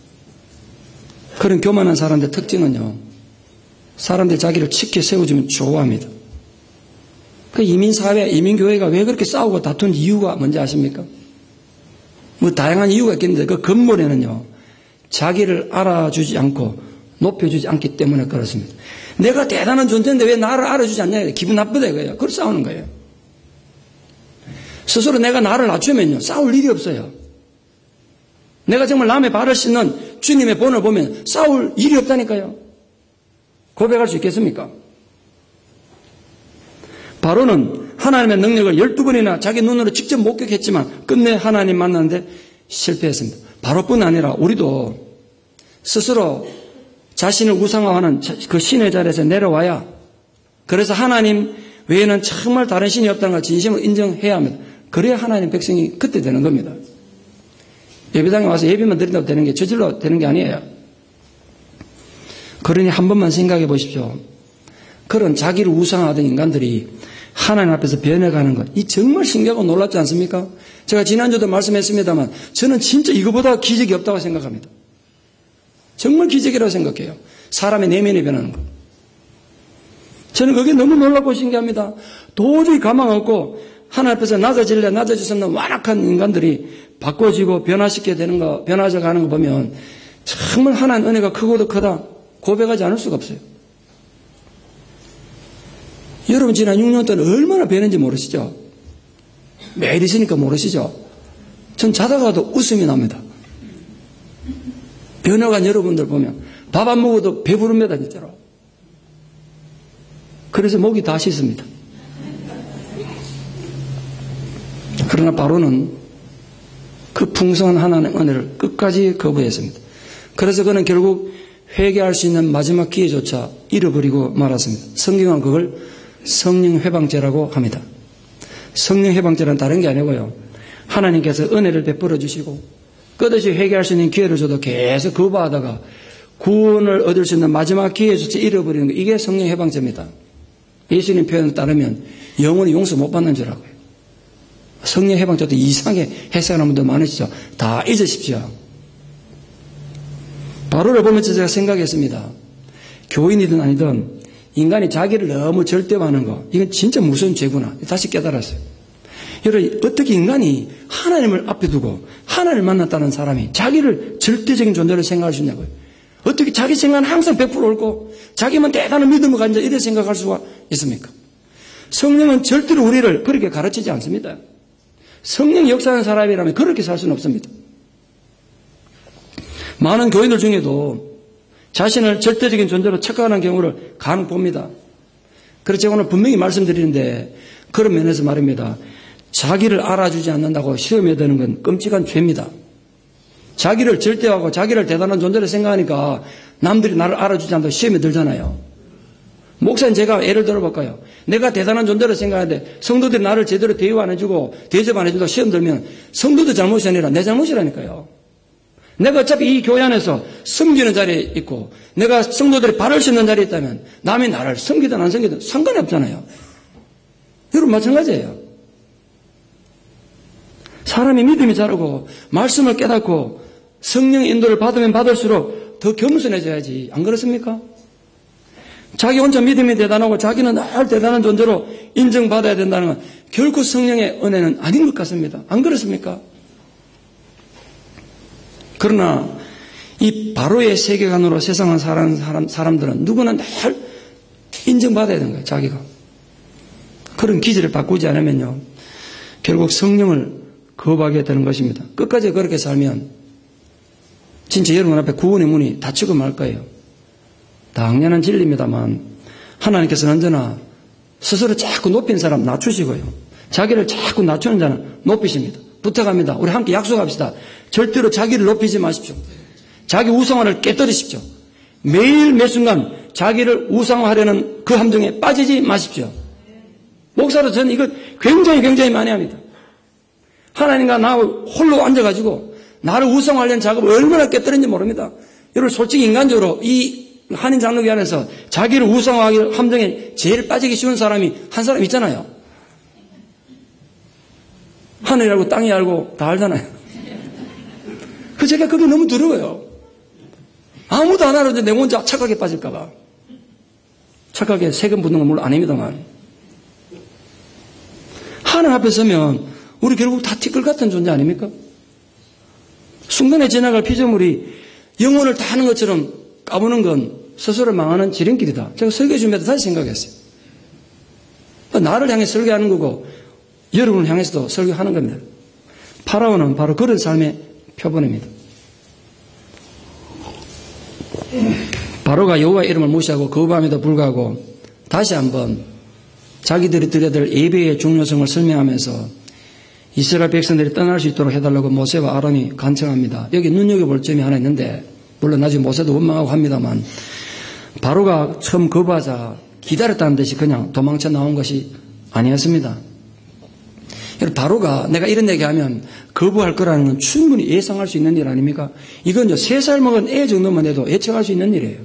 그런 교만한 사람들의 특징은요, 사람들이 자기를 치켜 세워주면 좋아합니다. 그 이민사회, 이민교회가 왜 그렇게 싸우고 다툰 이유가 뭔지 아십니까? 뭐 다양한 이유가 있겠는데 그 근본에는요, 자기를 알아주지 않고 높여주지 않기 때문에 그렇습니다. 내가 대단한 존재인데 왜 나를 알아주지 않냐, 기분 나쁘다 이거예요. 그걸 싸우는 거예요. 스스로 내가 나를 낮추면요, 싸울 일이 없어요. 내가 정말 남의 발을 씻는 주님의 본을 보면 싸울 일이 없다니까요. 고백할 수 있겠습니까? 바로는 하나님의 능력을 열두 번이나 자기 눈으로 직접 목격했지만 끝내 하나님 만났는데 실패했습니다. 바로뿐 아니라 우리도 스스로 자신을 우상화하는 그 신의 자리에서 내려와야, 그래서 하나님 외에는 정말 다른 신이 없다는 걸 진심으로 인정해야 합니다. 그래야 하나님 백성이 그때 되는 겁니다. 예배당에 와서 예배만 드린다고 되는 게 저절로 되는 게 아니에요. 그러니 한 번만 생각해 보십시오. 그런 자기를 우상화하던 인간들이 하나님 앞에서 변해가는 것, 이 정말 신기하고 놀랍지 않습니까? 제가 지난주도 말씀했습니다만 저는 진짜 이거보다 기적이 없다고 생각합니다. 정말 기적이라고 생각해요. 사람의 내면이 변하는 것. 저는 그게 너무 놀랍고 신기합니다. 도저히 가망 없고 하나님 앞에서 낮아질래 낮아질 수 없는 완악한 인간들이 바꿔지고 변화시켜야 되는 거, 변화져 가는 거 보면 정말 하나님 은혜가 크고도 크다 고백하지 않을 수가 없어요. 여러분 지난 육 년 동안 얼마나 변했는지 모르시죠? 매일 있으니까 모르시죠? 전 자다가도 웃음이 납니다. 변화간 여러분들 보면 밥 안 먹어도 배부릅니다, 진짜로. 그래서 목이 다 씻습니다. 그러나 바로는 그 풍성한 하나님의 은혜를 끝까지 거부했습니다. 그래서 그는 결국 회개할 수 있는 마지막 기회조차 잃어버리고 말았습니다. 성경은 그걸 성령 회방죄라고 합니다. 성령 회방죄는 다른 게 아니고요, 하나님께서 은혜를 베풀어 주시고 끝없이 회개할 수 있는 기회를 줘도 계속 거부하다가 구원을 얻을 수 있는 마지막 기회조차 잃어버리는 거, 이게 성령 회방죄입니다. 예수님 표현에 따르면 영원히 용서 못 받는 줄 알고요. 성령 회방죄도 이상하게 해석하는 분들 많으시죠. 다 잊으십시오. 바로를 보면서 제가 생각했습니다. 교인이든 아니든 인간이 자기를 너무 절대화하는 거, 이건 진짜 무서운 죄구나 다시 깨달았어요. 여러분, 어떻게 인간이 하나님을 앞에 두고 하나님을 만났다는 사람이 자기를 절대적인 존재로 생각할 수 있냐고요. 어떻게 자기 생각은 항상 백 퍼센트 옳고 자기만 대단한 믿음을 가진다 이렇게 생각할 수가 있습니까? 성령은 절대로 우리를 그렇게 가르치지 않습니다. 성령이 역사하는 사람이라면 그렇게 살 수는 없습니다. 많은 교인들 중에도 자신을 절대적인 존재로 착각하는 경우를 간혹 봅니다. 그래서 제가 오늘 분명히 말씀드리는데 그런 면에서 말입니다. 자기를 알아주지 않는다고 시험에 드는 건 끔찍한 죄입니다. 자기를 절대하고 자기를 대단한 존재로 생각하니까 남들이 나를 알아주지 않는다고 시험에 들잖아요. 목사님, 제가 예를 들어볼까요? 내가 대단한 존재로 생각하는데 성도들이 나를 제대로 대우 안 해주고 대접 안 해준다고 시험 들면 성도들 잘못이 아니라 내 잘못이라니까요. 내가 어차피 이 교회 안에서 섬기는 자리에 있고 내가 성도들이 발을 씻는 자리에 있다면 남이 나를 섬기든 안 섬기든 상관이 없잖아요. 여러분 마찬가지예요. 사람이 믿음이 자라고 말씀을 깨닫고 성령의 인도를 받으면 받을수록 더 겸손해져야지. 안 그렇습니까? 자기 혼자 믿음이 대단하고 자기는 늘 대단한 존재로 인정받아야 된다는 건 결코 성령의 은혜는 아닌 것 같습니다. 안 그렇습니까? 그러나 이 바로의 세계관으로 세상을 사는 사람, 사람들은 누구나 늘 인정받아야 되는 거예요. 자기가. 그런 기질을 바꾸지 않으면요, 결국 성령을 거부하게 되는 것입니다. 끝까지 그렇게 살면 진짜 여러분 앞에 구원의 문이 닫히고 말 거예요. 당연한 진리입니다만 하나님께서는 언제나 스스로 자꾸 높인 사람 낮추시고요, 자기를 자꾸 낮추는 자는 높이십니다. 부탁합니다. 우리 함께 약속합시다. 절대로 자기를 높이지 마십시오. 자기 우상화를 깨뜨리십시오. 매일 매 순간 자기를 우상화하려는 그 함정에 빠지지 마십시오. 목사로 저는 이거 굉장히 굉장히 많이 합니다. 하나님과 나 홀로 앉아가지고 나를 우상화하려는 작업을 얼마나 깨뜨렸는지 모릅니다. 여러분 솔직히 인간적으로 이 한인 장로교 안에서 자기를 우상화하기 함정에 제일 빠지기 쉬운 사람이 한 사람 있잖아요. 하늘이 알고 땅이 알고 다 알잖아요. 그 제가 그게 너무 두려워요. 아무도 안 알아도 내 혼자 착하게 빠질까봐. 착하게 세금 붓는 건 물론 아닙니다만. 하늘 앞에 서면 우리 결국 다 티끌 같은 존재 아닙니까? 순간에 지나갈 피조물이 영혼을 다 하는 것처럼 까부는 건 스스로 망하는 지름길이다. 제가 설교해 주면서 다시 생각했어요. 나를 향해 설교하는 거고 여러분을 향해서도 설교하는 겁니다. 파라오는 바로 그런 삶의 표본입니다. 바로가 여호와의 이름을 무시하고 거부함에도 불구하고 다시 한번 자기들이 드려야 될 예배의 중요성을 설명하면서 이스라엘 백성들이 떠날 수 있도록 해달라고 모세와 아론이 간청합니다. 여기 눈여겨볼 점이 하나 있는데 물론 나중에 모세도 원망하고 합니다만 바로가 처음 거부하자 기다렸다는 듯이 그냥 도망쳐 나온 것이 아니었습니다. 바로가 내가 이런 얘기하면 거부할 거라는 건 충분히 예상할 수 있는 일 아닙니까? 이건 세 살 먹은 애 정도만 해도 예측할 수 있는 일이에요.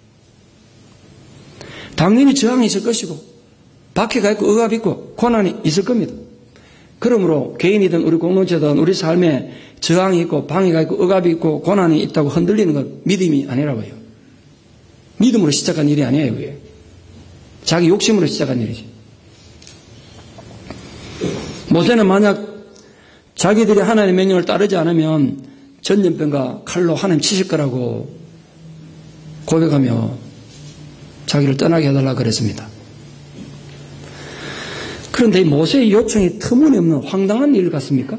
당연히 저항이 있을 것이고 박해가 있고 억압이 있고 고난이 있을 겁니다. 그러므로 개인이든 우리 공동체든 우리 삶에 저항이 있고 방해가 있고 억압이 있고 고난이 있다고 흔들리는 건 믿음이 아니라고요. 믿음으로 시작한 일이 아니에요. 그게. 자기 욕심으로 시작한 일이지. 모세는 만약 자기들이 하나님의 명령을 따르지 않으면 전염병과 칼로 하나님 치실 거라고 고백하며 자기를 떠나게 해달라고 그랬습니다. 그런데 이 모세의 요청이 터무니없는 황당한 일 같습니까?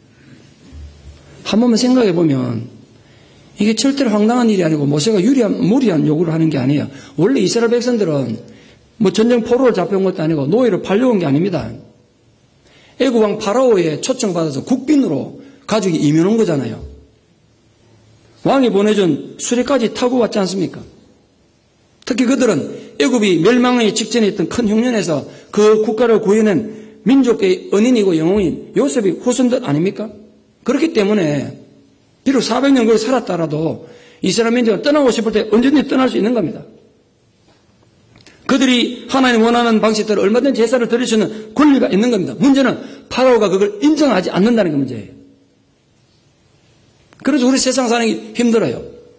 한 번만 생각해 보면 이게 절대로 황당한 일이 아니고 모세가 유리한, 무리한 요구를 하는 게 아니에요. 원래 이스라엘 백성들은 뭐 전쟁 포로로 잡혀온 것도 아니고 노예로 팔려온 게 아닙니다. 애굽 왕 파라오에 초청받아서 국빈으로 가족이 이민 온 거잖아요. 왕이 보내준 수레까지 타고 왔지 않습니까? 특히 그들은 애굽이 멸망의 직전에 있던 큰 흉년에서 그 국가를 구해낸 민족의 은인이고 영웅인 요셉의 후손들 아닙니까? 그렇기 때문에 비록 사백 년 거기 살았더라도 이스라엘 민족은 떠나고 싶을 때 언제든지 떠날 수 있는 겁니다. 그들이 하나님 원하는 방식대로 얼마든지 제사를 드릴 수 있는 권리가 있는 겁니다. 문제는 파라오가 그걸 인정하지 않는다는 게 문제예요. 그래서 우리 세상 사는 게 힘들어요.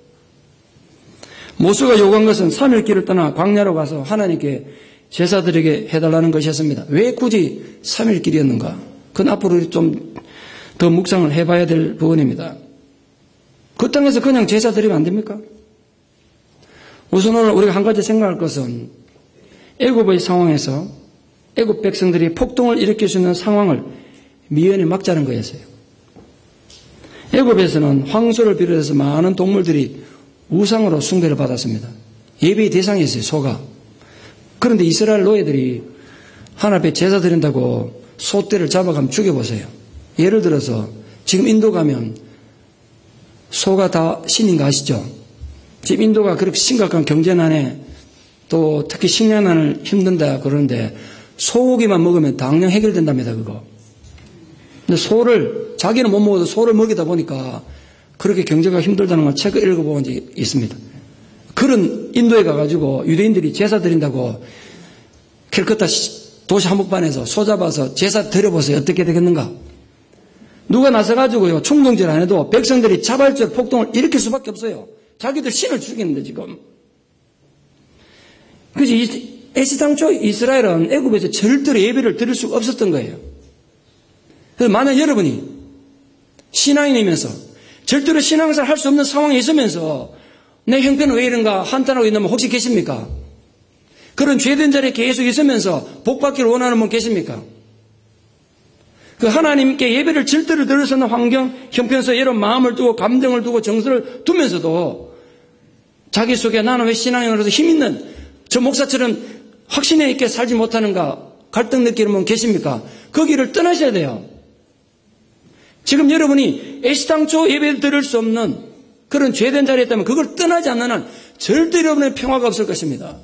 모세가 요구한 것은 삼 일 길을 떠나 광야로 가서 하나님께 제사 드리게 해달라는 것이었습니다. 왜 굳이 삼 일 길이었는가? 그건 앞으로 좀 더 묵상을 해봐야 될 부분입니다. 그 땅에서 그냥 제사 드리면 안 됩니까? 우선 오늘 우리가 한 가지 생각할 것은 애굽의 상황에서 애굽 백성들이 폭동을 일으킬 수 있는 상황을 미연에 막자는 거였어요. 애굽에서는 황소를 비롯해서 많은 동물들이 우상으로 숭배를 받았습니다. 예배의 대상이었어요, 소가. 그런데 이스라엘 노예들이 하나님 앞에 제사 드린다고 소떼를 잡아가면 죽여보세요. 예를 들어서 지금 인도 가면 소가 다 신인가 아시죠? 지금 인도가 그렇게 심각한 경제난에 또 특히 식량난을 힘든다 그러는데 소고기만 먹으면 당뇨 해결된답니다, 그거. 근데 소를, 자기는 못 먹어도 소를 먹이다 보니까 그렇게 경제가 힘들다는 걸 책을 읽어본 적이 있습니다. 그런 인도에 가가지고 유대인들이 제사 드린다고 캘커타 도시 한복판에서 소 잡아서 제사 드려보세요. 어떻게 되겠는가? 누가 나서가지고요, 총동질 안 해도 백성들이 자발적 폭동을 일으킬 수밖에 없어요. 자기들 신을 죽이는데 지금. 그래서 애시당초 이스라엘은 애굽에서 절대로 예배를 드릴 수가 없었던 거예요. 그래서 만약 여러분이 신앙인이면서 절대로 신앙생활 할 수 없는 상황에 있으면서 내 형편은 왜 이런가 한탄하고 있는 분 혹시 계십니까? 그런 죄된 자리에 계속 있으면서 복받기를 원하는 분 계십니까? 그 하나님께 예배를 절대로 드릴 수 없는 환경, 형편에서 이런 마음을 두고 감정을 두고 정서를 두면서도 자기 속에 나는 왜 신앙인으로서 힘있는 저 목사처럼 확신에 있게 살지 못하는가 갈등 느끼는 분 계십니까? 그 길을 떠나셔야 돼요. 지금 여러분이 애시당초 예배를 드릴 수 없는 그런 죄된 자리에 있다면 그걸 떠나지 않는 한 절대 여러분의 평화가 없을 것입니다.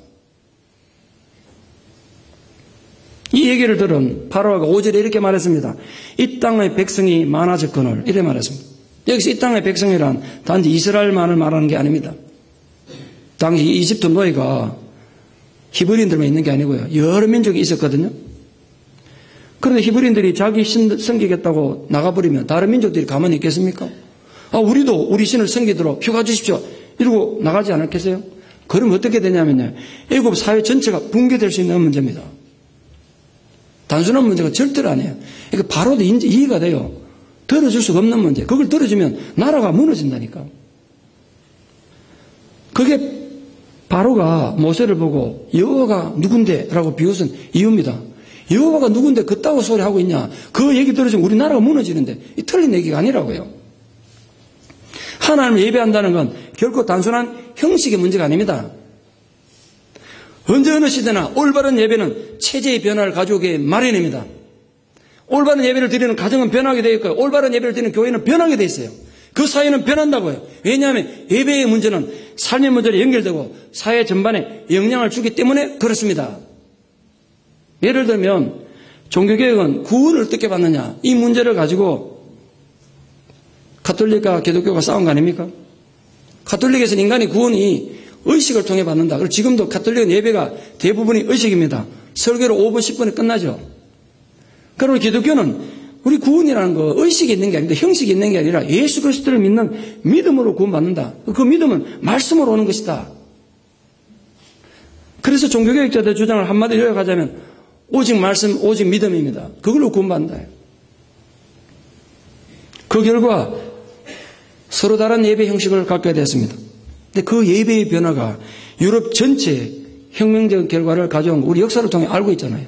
이 얘기를 들은 바로가 오 절에 이렇게 말했습니다. 이 땅의 백성이 많아졌거늘 이렇게 말했습니다. 여기서 이 땅의 백성이란 단지 이스라엘만을 말하는 게 아닙니다. 당시 이집트 노예가 히브리인들만 있는 게 아니고요. 여러 민족이 있었거든요. 그런데 히브리인들이 자기 신 섬기겠다고 나가버리면 다른 민족들이 가만히 있겠습니까? 아, 우리도 우리 신을 섬기도록 휴가 주십시오. 이러고 나가지 않았겠어요? 그러면 어떻게 되냐면요. 애굽 사회 전체가 붕괴될 수 있는 문제입니다. 단순한 문제가 절대로 아니에요. 그러니까 바로도 이해가 돼요. 들어줄 수가 없는 문제. 그걸 들어주면 나라가 무너진다니까. 그게 바로가 모세를 보고 여호와가 누군데? 라고 비웃은 이유입니다. 여호와가 누군데 그따구 소리 하고 있냐? 그 얘기 들어주면 우리나라가 무너지는데 이 틀린 얘기가 아니라고요. 하나님을 예배한다는 건 결코 단순한 형식의 문제가 아닙니다. 언제 어느 시대나 올바른 예배는 체제의 변화를 가져오기 마련입니다. 올바른 예배를 드리는 가정은 변하게 되어 있고요. 올바른 예배를 드리는 교회는 변하게 되어 있어요. 그 사회는 변한다고요. 왜냐하면 예배의 문제는 삶의 문제로 연결되고 사회 전반에 영향을 주기 때문에 그렇습니다. 예를 들면 종교개혁은 구원을 어떻게 받느냐 이 문제를 가지고 가톨릭과 기독교가 싸운 거 아닙니까? 가톨릭에서는 인간의 구원이 의식을 통해 받는다. 그리고 지금도 가톨릭은 예배가 대부분이 의식입니다. 설교로 오 분, 십 분에 끝나죠. 그리고 기독교는 우리 구원이라는 거 의식이 있는 게 아닙니다. 형식이 있는 게 아니라 예수 그리스도를 믿는 믿음으로 구원받는다. 그 믿음은 말씀으로 오는 것이다. 그래서 종교개혁자들의 주장을 한마디로 요약하자면 오직 말씀, 오직 믿음입니다. 그걸로 구원받는다. 그 결과 서로 다른 예배 형식을 갖게 됐습니다. 근데 그 예배의 변화가 유럽 전체에 혁명적 결과를 가져온 거 우리 역사를 통해 알고 있잖아요.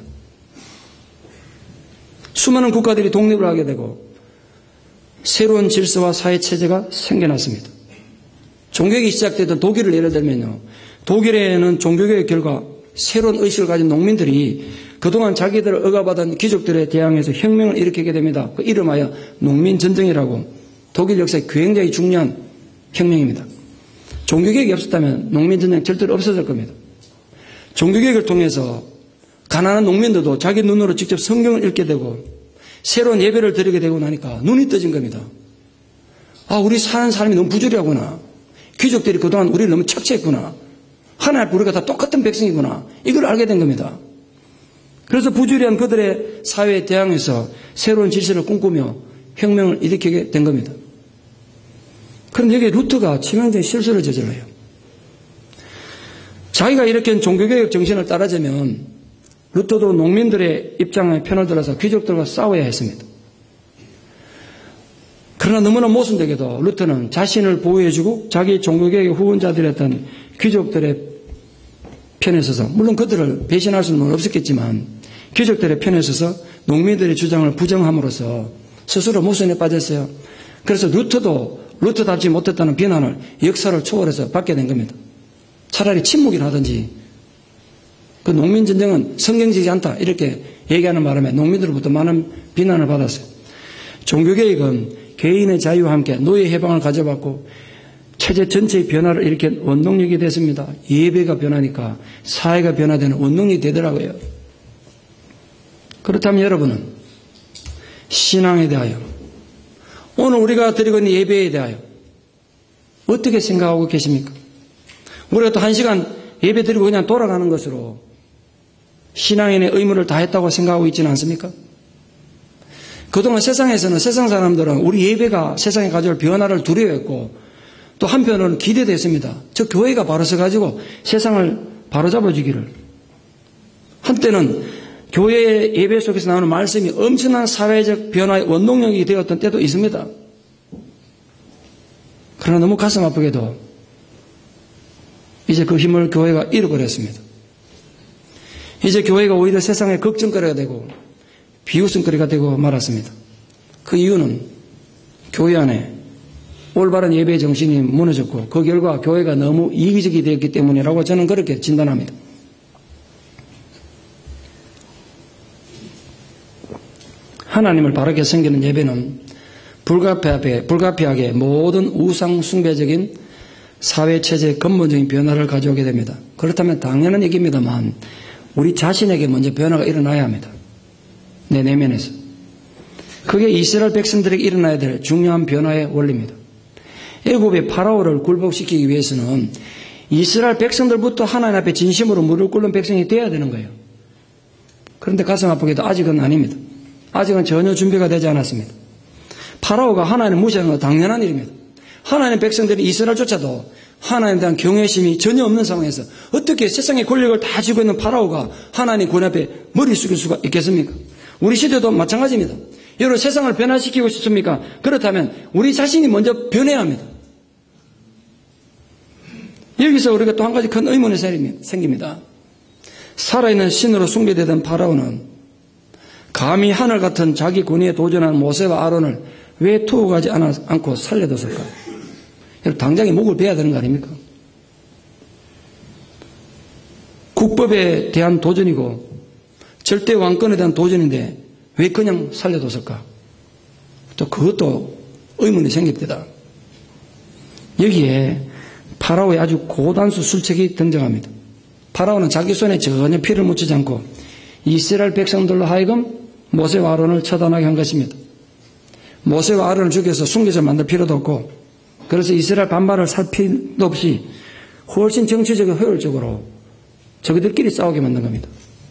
수많은 국가들이 독립을 하게 되고 새로운 질서와 사회 체제가 생겨났습니다. 종교개혁이 시작되던 독일을 예를 들면요. 독일에는 종교개혁 결과 새로운 의식을 가진 농민들이 그동안 자기들을 억압하던 귀족들에 대항해서 혁명을 일으키게 됩니다. 그 이름하여 농민전쟁이라고 독일 역사에 굉장히 중요한 혁명입니다. 종교개혁이 없었다면 농민전쟁 절대로 없어질 겁니다. 종교개혁을 통해서 가난한 농민들도 자기 눈으로 직접 성경을 읽게 되고 새로운 예배를 드리게 되고 나니까 눈이 떠진 겁니다. 아, 우리 사는 사람이 너무 부조리하구나. 귀족들이 그동안 우리를 너무 착취했구나. 하나님 우리가 다 똑같은 백성이구나. 이걸 알게 된 겁니다. 그래서 부조리한 그들의 사회에 대항해서 새로운 질서를 꿈꾸며 혁명을 일으키게 된 겁니다. 그런데 여기에 루터가 치명적인 실수를 저질러요. 자기가 일으킨 종교개혁 정신을 따라자면 루터도 농민들의 입장에 편을 들어서 귀족들과 싸워야 했습니다. 그러나 너무나 모순되게도 루터는 자신을 보호해주고 자기 종교개혁의 후원자들이었던 귀족들의 편에 서서, 물론 그들을 배신할 수는 없었겠지만 귀족들의 편에 서서 농민들의 주장을 부정함으로써 스스로 모순에 빠졌어요. 그래서 루터도 루터답지 못했다는 비난을 역사를 초월해서 받게 된 겁니다. 차라리 침묵이나 하든지 그 농민전쟁은 성경적이지 않다 이렇게 얘기하는 바람에 농민들로부터 많은 비난을 받았어요. 종교개혁은 개인의 자유와 함께 노예 해방을 가져왔고 체제 전체의 변화를 일으킨 원동력이 됐습니다. 예배가 변하니까 사회가 변화되는 원동력이 되더라고요. 그렇다면 여러분은 신앙에 대하여 오늘 우리가 드리고 있는 예배에 대하여 어떻게 생각하고 계십니까? 우리가 또 한 시간 예배 드리고 그냥 돌아가는 것으로 신앙인의 의무를 다했다고 생각하고 있지는 않습니까? 그동안 세상에서는 세상 사람들은 우리 예배가 세상에 가져올 변화를 두려워했고 또 한편으로는 기대됐습니다. 저 교회가 바로 서가지고 세상을 바로잡아주기를. 한때는 교회의 예배 속에서 나오는 말씀이 엄청난 사회적 변화의 원동력이 되었던 때도 있습니다. 그러나 너무 가슴 아프게도 이제 그 힘을 교회가 잃어버렸습니다. 이제 교회가 오히려 세상의 걱정거리가 되고 비웃음거리가 되고 말았습니다. 그 이유는 교회 안에 올바른 예배의 정신이 무너졌고 그 결과 교회가 너무 이기적이 되었기 때문이라고 저는 그렇게 진단합니다. 하나님을 바르게 섬기는 예배는 불가피하게, 불가피하게 모든 우상 숭배적인 사회 체제의 근본적인 변화를 가져오게 됩니다. 그렇다면 당연한 얘기입니다만 우리 자신에게 먼저 변화가 일어나야 합니다. 내 내면에서. 그게 이스라엘 백성들에게 일어나야 될 중요한 변화의 원리입니다. 애굽의 파라오를 굴복시키기 위해서는 이스라엘 백성들부터 하나님 앞에 진심으로 무릎 꿇는 백성이 되어야 되는 거예요. 그런데 가슴 아프게도 아직은 아닙니다. 아직은 전혀 준비가 되지 않았습니다. 파라오가 하나님을 무시하는 건 당연한 일입니다. 하나님의 백성들이 이스라엘조차도 하나님에 대한 경외심이 전혀 없는 상황에서 어떻게 세상의 권력을 다 쥐고 있는 파라오가 하나님 권 앞에 머리 숙일 수가 있겠습니까? 우리 시대도 마찬가지입니다. 여러분 세상을 변화시키고 싶습니까? 그렇다면 우리 자신이 먼저 변해야 합니다. 여기서 우리가 또 한 가지 큰 의문이 생깁니다. 살아있는 신으로 숭배되던 파라오는 감히 하늘 같은 자기 권위에 도전한 모세와 아론을 왜 투옥하지 않고 살려뒀을까? 여러분 당장에 목을 베야 되는 거 아닙니까? 국법에 대한 도전이고 절대 왕권에 대한 도전인데 왜 그냥 살려뒀을까? 또 그것도 의문이 생깁니다. 여기에 파라오의 아주 고단수 술책이 등장합니다. 파라오는 자기 손에 전혀 피를 묻히지 않고 이스라엘 백성들로 하여금 모세와 아론을 처단하게 한 것입니다. 모세와 아론을 죽여서 순교자 만들 필요도 없고 그래서 이스라엘 반발을 살 필요도 없이 훨씬 정치적이고 효율적으로 저희들끼리 싸우게 만든 겁니다.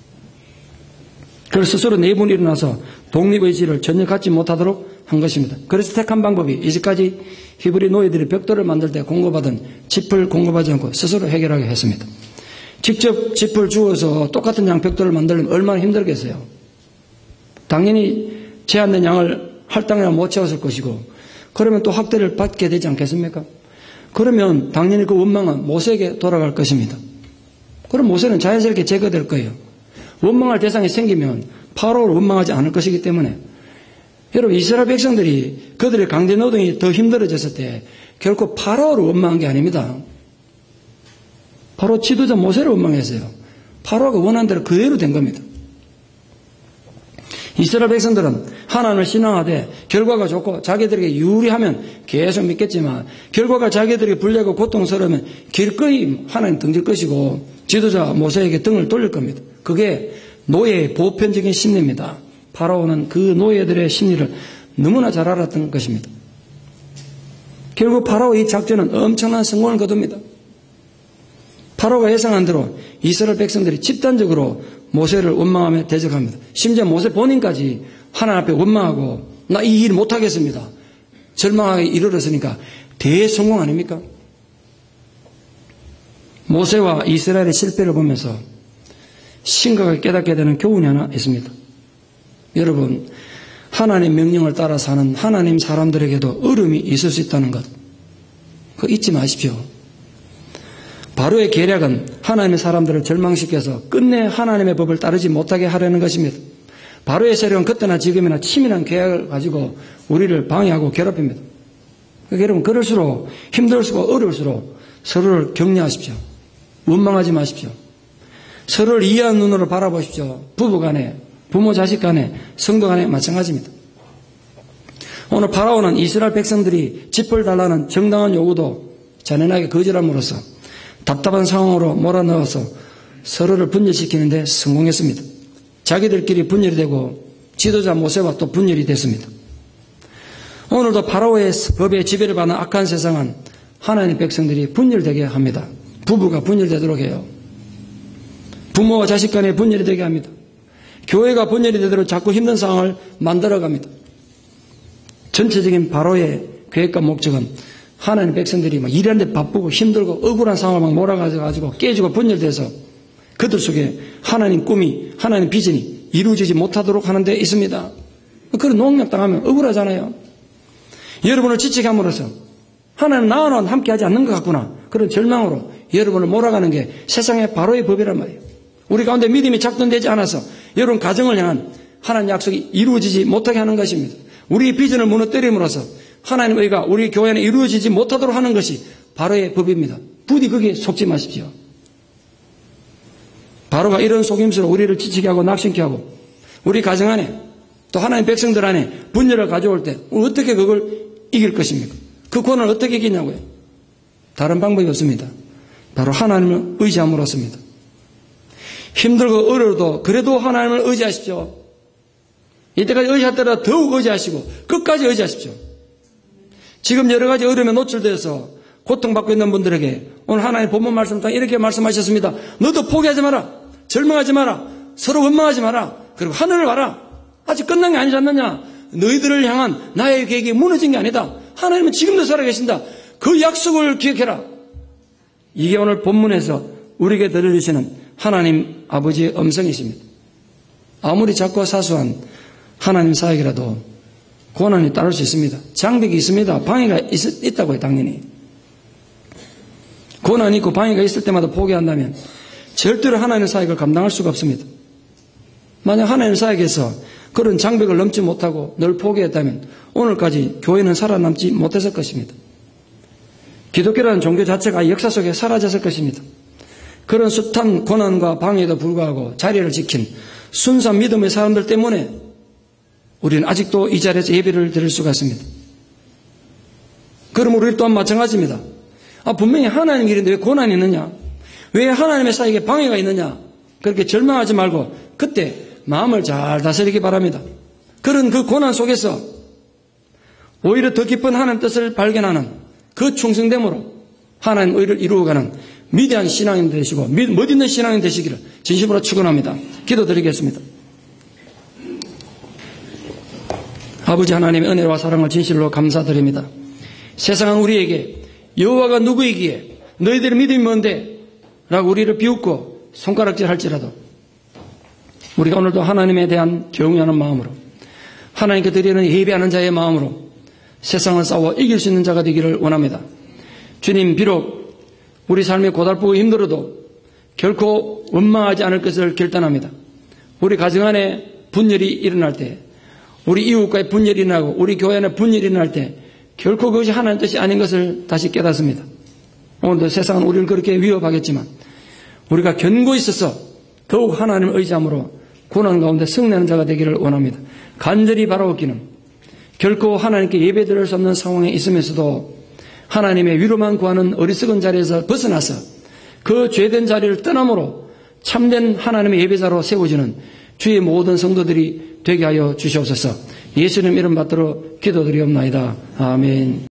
그래서 스스로 내분이 일어나서 독립의지를 전혀 갖지 못하도록 한 것입니다. 그래서 택한 방법이 이제까지 히브리 노예들이 벽돌을 만들 때 공급받은 짚을 공급하지 않고 스스로 해결하게 했습니다. 직접 짚을 주워서 똑같은 양 벽돌을 만들려면 얼마나 힘들겠어요. 당연히 제한된 양을 할당량 못 채웠을 것이고 그러면 또 학대를 받게 되지 않겠습니까? 그러면 당연히 그 원망은 모세에게 돌아갈 것입니다. 그럼 모세는 자연스럽게 제거될 거예요. 원망할 대상이 생기면 파라오를 원망하지 않을 것이기 때문에 여러분 이스라엘 백성들이 그들의 강제 노동이 더 힘들어졌을 때 결코 파라오를 원망한 게 아닙니다. 바로 지도자 모세를 원망했어요. 파라오가 원한 대로 그대로 된 겁니다. 이스라엘 백성들은 하나님을 신앙하되 결과가 좋고 자기들에게 유리하면 계속 믿겠지만 결과가 자기들에게 불리하고 고통스러우면 길거이 하나님 등질 것이고 지도자 모세에게 등을 돌릴 겁니다. 그게 노예의 보편적인 심리입니다. 파라오는 그 노예들의 심리를 너무나 잘 알았던 것입니다. 결국 파라오의 작전은 엄청난 성공을 거둡니다. 파라오가 예상한 대로 이스라엘 백성들이 집단적으로 모세를 원망하며 대적합니다. 심지어 모세 본인까지 하나님 앞에 원망하고 나 이 일 못하겠습니다. 절망하게 이르렀으니까 대성공 아닙니까? 모세와 이스라엘의 실패를 보면서 심각하게 깨닫게 되는 교훈이 하나 있습니다. 여러분 하나님의 명령을 따라 사는 하나님 사람들에게도 어려움이 있을 수 있다는 것 그거 잊지 마십시오. 바로의 계략은 하나님의 사람들을 절망시켜서 끝내 하나님의 법을 따르지 못하게 하려는 것입니다. 바로의 세력은 그때나 지금이나 치밀한 계략을 가지고 우리를 방해하고 괴롭힙니다. 그러니까 여러분 그럴수록 힘들수록 어려울수록 서로를 격려하십시오. 원망하지 마십시오. 서로를 이해하는 눈으로 바라보십시오. 부부 간에 부모 자식 간에 성도 간에 마찬가지입니다. 오늘 파라오는 이스라엘 백성들이 짚을 달라는 정당한 요구도 잔인하게 거절함으로써 답답한 상황으로 몰아넣어서 서로를 분열시키는데 성공했습니다. 자기들끼리 분열이 되고 지도자 모세와 또 분열이 됐습니다. 오늘도 파라오의 법에 지배를 받는 악한 세상은 하나님의 백성들이 분열되게 합니다. 부부가 분열되도록 해요. 부모와 자식 간에 분열이 되게 합니다. 교회가 분열이 되도록 자꾸 힘든 상황을 만들어갑니다. 전체적인 바로의 계획과 목적은 하나님 백성들이 막 일하는데 바쁘고 힘들고 억울한 상황을 막 몰아가지고 깨지고 분열돼서 그들 속에 하나님 꿈이 하나님 비전이 이루어지지 못하도록 하는 데 있습니다. 그런 농락 당하면 억울하잖아요. 여러분을 지치게 함으로써 하나님 나와는 함께하지 않는 것 같구나 그런 절망으로 여러분을 몰아가는 게 세상의 바로의 법이란 말이에요. 우리 가운데 믿음이 작동되지 않아서 여러분 가정을 향한 하나님 약속이 이루어지지 못하게 하는 것입니다. 우리의 비전을 무너뜨림으로써 하나님의 의가 우리 교회 안에 이루어지지 못하도록 하는 것이 바로의 법입니다. 부디 거기에 속지 마십시오. 바로가 이런 속임수로 우리를 지치게 하고 낙심케 하고 우리 가정 안에 또 하나님 백성들 안에 분열을 가져올 때 어떻게 그걸 이길 것입니까? 그 권한을 어떻게 이기냐고요. 다른 방법이 없습니다. 바로 하나님을 의지함으로습니다. 힘들고 어려워도 그래도 하나님을 의지하십시오. 이때까지 의지하더라도 더욱 의지하시고 끝까지 의지하십시오. 지금 여러 가지 어려움에 노출되어서 고통받고 있는 분들에게 오늘 하나님 본문 말씀 중 이렇게 말씀하셨습니다. 너도 포기하지 마라. 절망하지 마라. 서로 원망하지 마라. 그리고 하늘을 봐라. 아직 끝난 게 아니지 않느냐. 너희들을 향한 나의 계획이 무너진 게 아니다. 하나님은 지금도 살아계신다. 그 약속을 기억해라. 이게 오늘 본문에서 우리에게 들려주시는 하나님 아버지의 음성이십니다. 아무리 작고 사소한 하나님 사역이라도 고난이 따를 수 있습니다. 장벽이 있습니다. 방해가 있, 있다고요. 당연히. 고난이 있고 방해가 있을 때마다 포기한다면 절대로 하나님의 사역을 감당할 수가 없습니다. 만약 하나님의 사역에서 그런 장벽을 넘지 못하고 늘 포기했다면 오늘까지 교회는 살아남지 못했을 것입니다. 기독교라는 종교 자체가 역사 속에 사라졌을 것입니다. 그런 숱한 고난과 방해에도 불구하고 자리를 지킨 순수한 믿음의 사람들 때문에 우리는 아직도 이 자리에서 예배를 드릴 수가 있습니다. 그럼 우리 또한 마찬가지입니다. 아, 분명히 하나님 일인데 왜 고난이 있느냐? 왜 하나님의 사역에 방해가 있느냐? 그렇게 절망하지 말고 그때 마음을 잘 다스리기 바랍니다. 그런 그 고난 속에서 오히려 더 깊은 하나님 뜻을 발견하는 그 충성됨으로 하나님 의를 이루어가는 위대한 신앙인 되시고 멋있는 신앙인 되시기를 진심으로 축원합니다. 기도드리겠습니다. 아버지 하나님의 은혜와 사랑을 진실로 감사드립니다. 세상은 우리에게 여호와가 누구이기에 너희들의 믿음이 뭔데? 라고 우리를 비웃고 손가락질 할지라도 우리가 오늘도 하나님에 대한 경외하는 마음으로 하나님께 드리는 예배하는 자의 마음으로 세상을 싸워 이길 수 있는 자가 되기를 원합니다. 주님, 비록 우리 삶이 고달프고 힘들어도 결코 원망하지 않을 것을 결단합니다. 우리 가정 안에 분열이 일어날 때, 우리 이웃과의 분열이 일어나고 우리 교회 안에 분열이 일어날 때 결코 그것이 하나님의 뜻이 아닌 것을 다시 깨닫습니다. 오늘도 세상은 우리를 그렇게 위협하겠지만 우리가 견고히 있어서 더욱 하나님을 의지함으로 고난 가운데 승리하는 자가 되기를 원합니다. 간절히 바라옵기는 결코 하나님께 예배드릴 수 없는 상황에 있으면서도 하나님의 위로만 구하는 어리석은 자리에서 벗어나서 그 죄된 자리를 떠남으로 참된 하나님의 예배자로 세워지는 주의 모든 성도들이 되게 하여 주시옵소서. 예수님 이름 받들어 기도드리옵나이다. 아멘.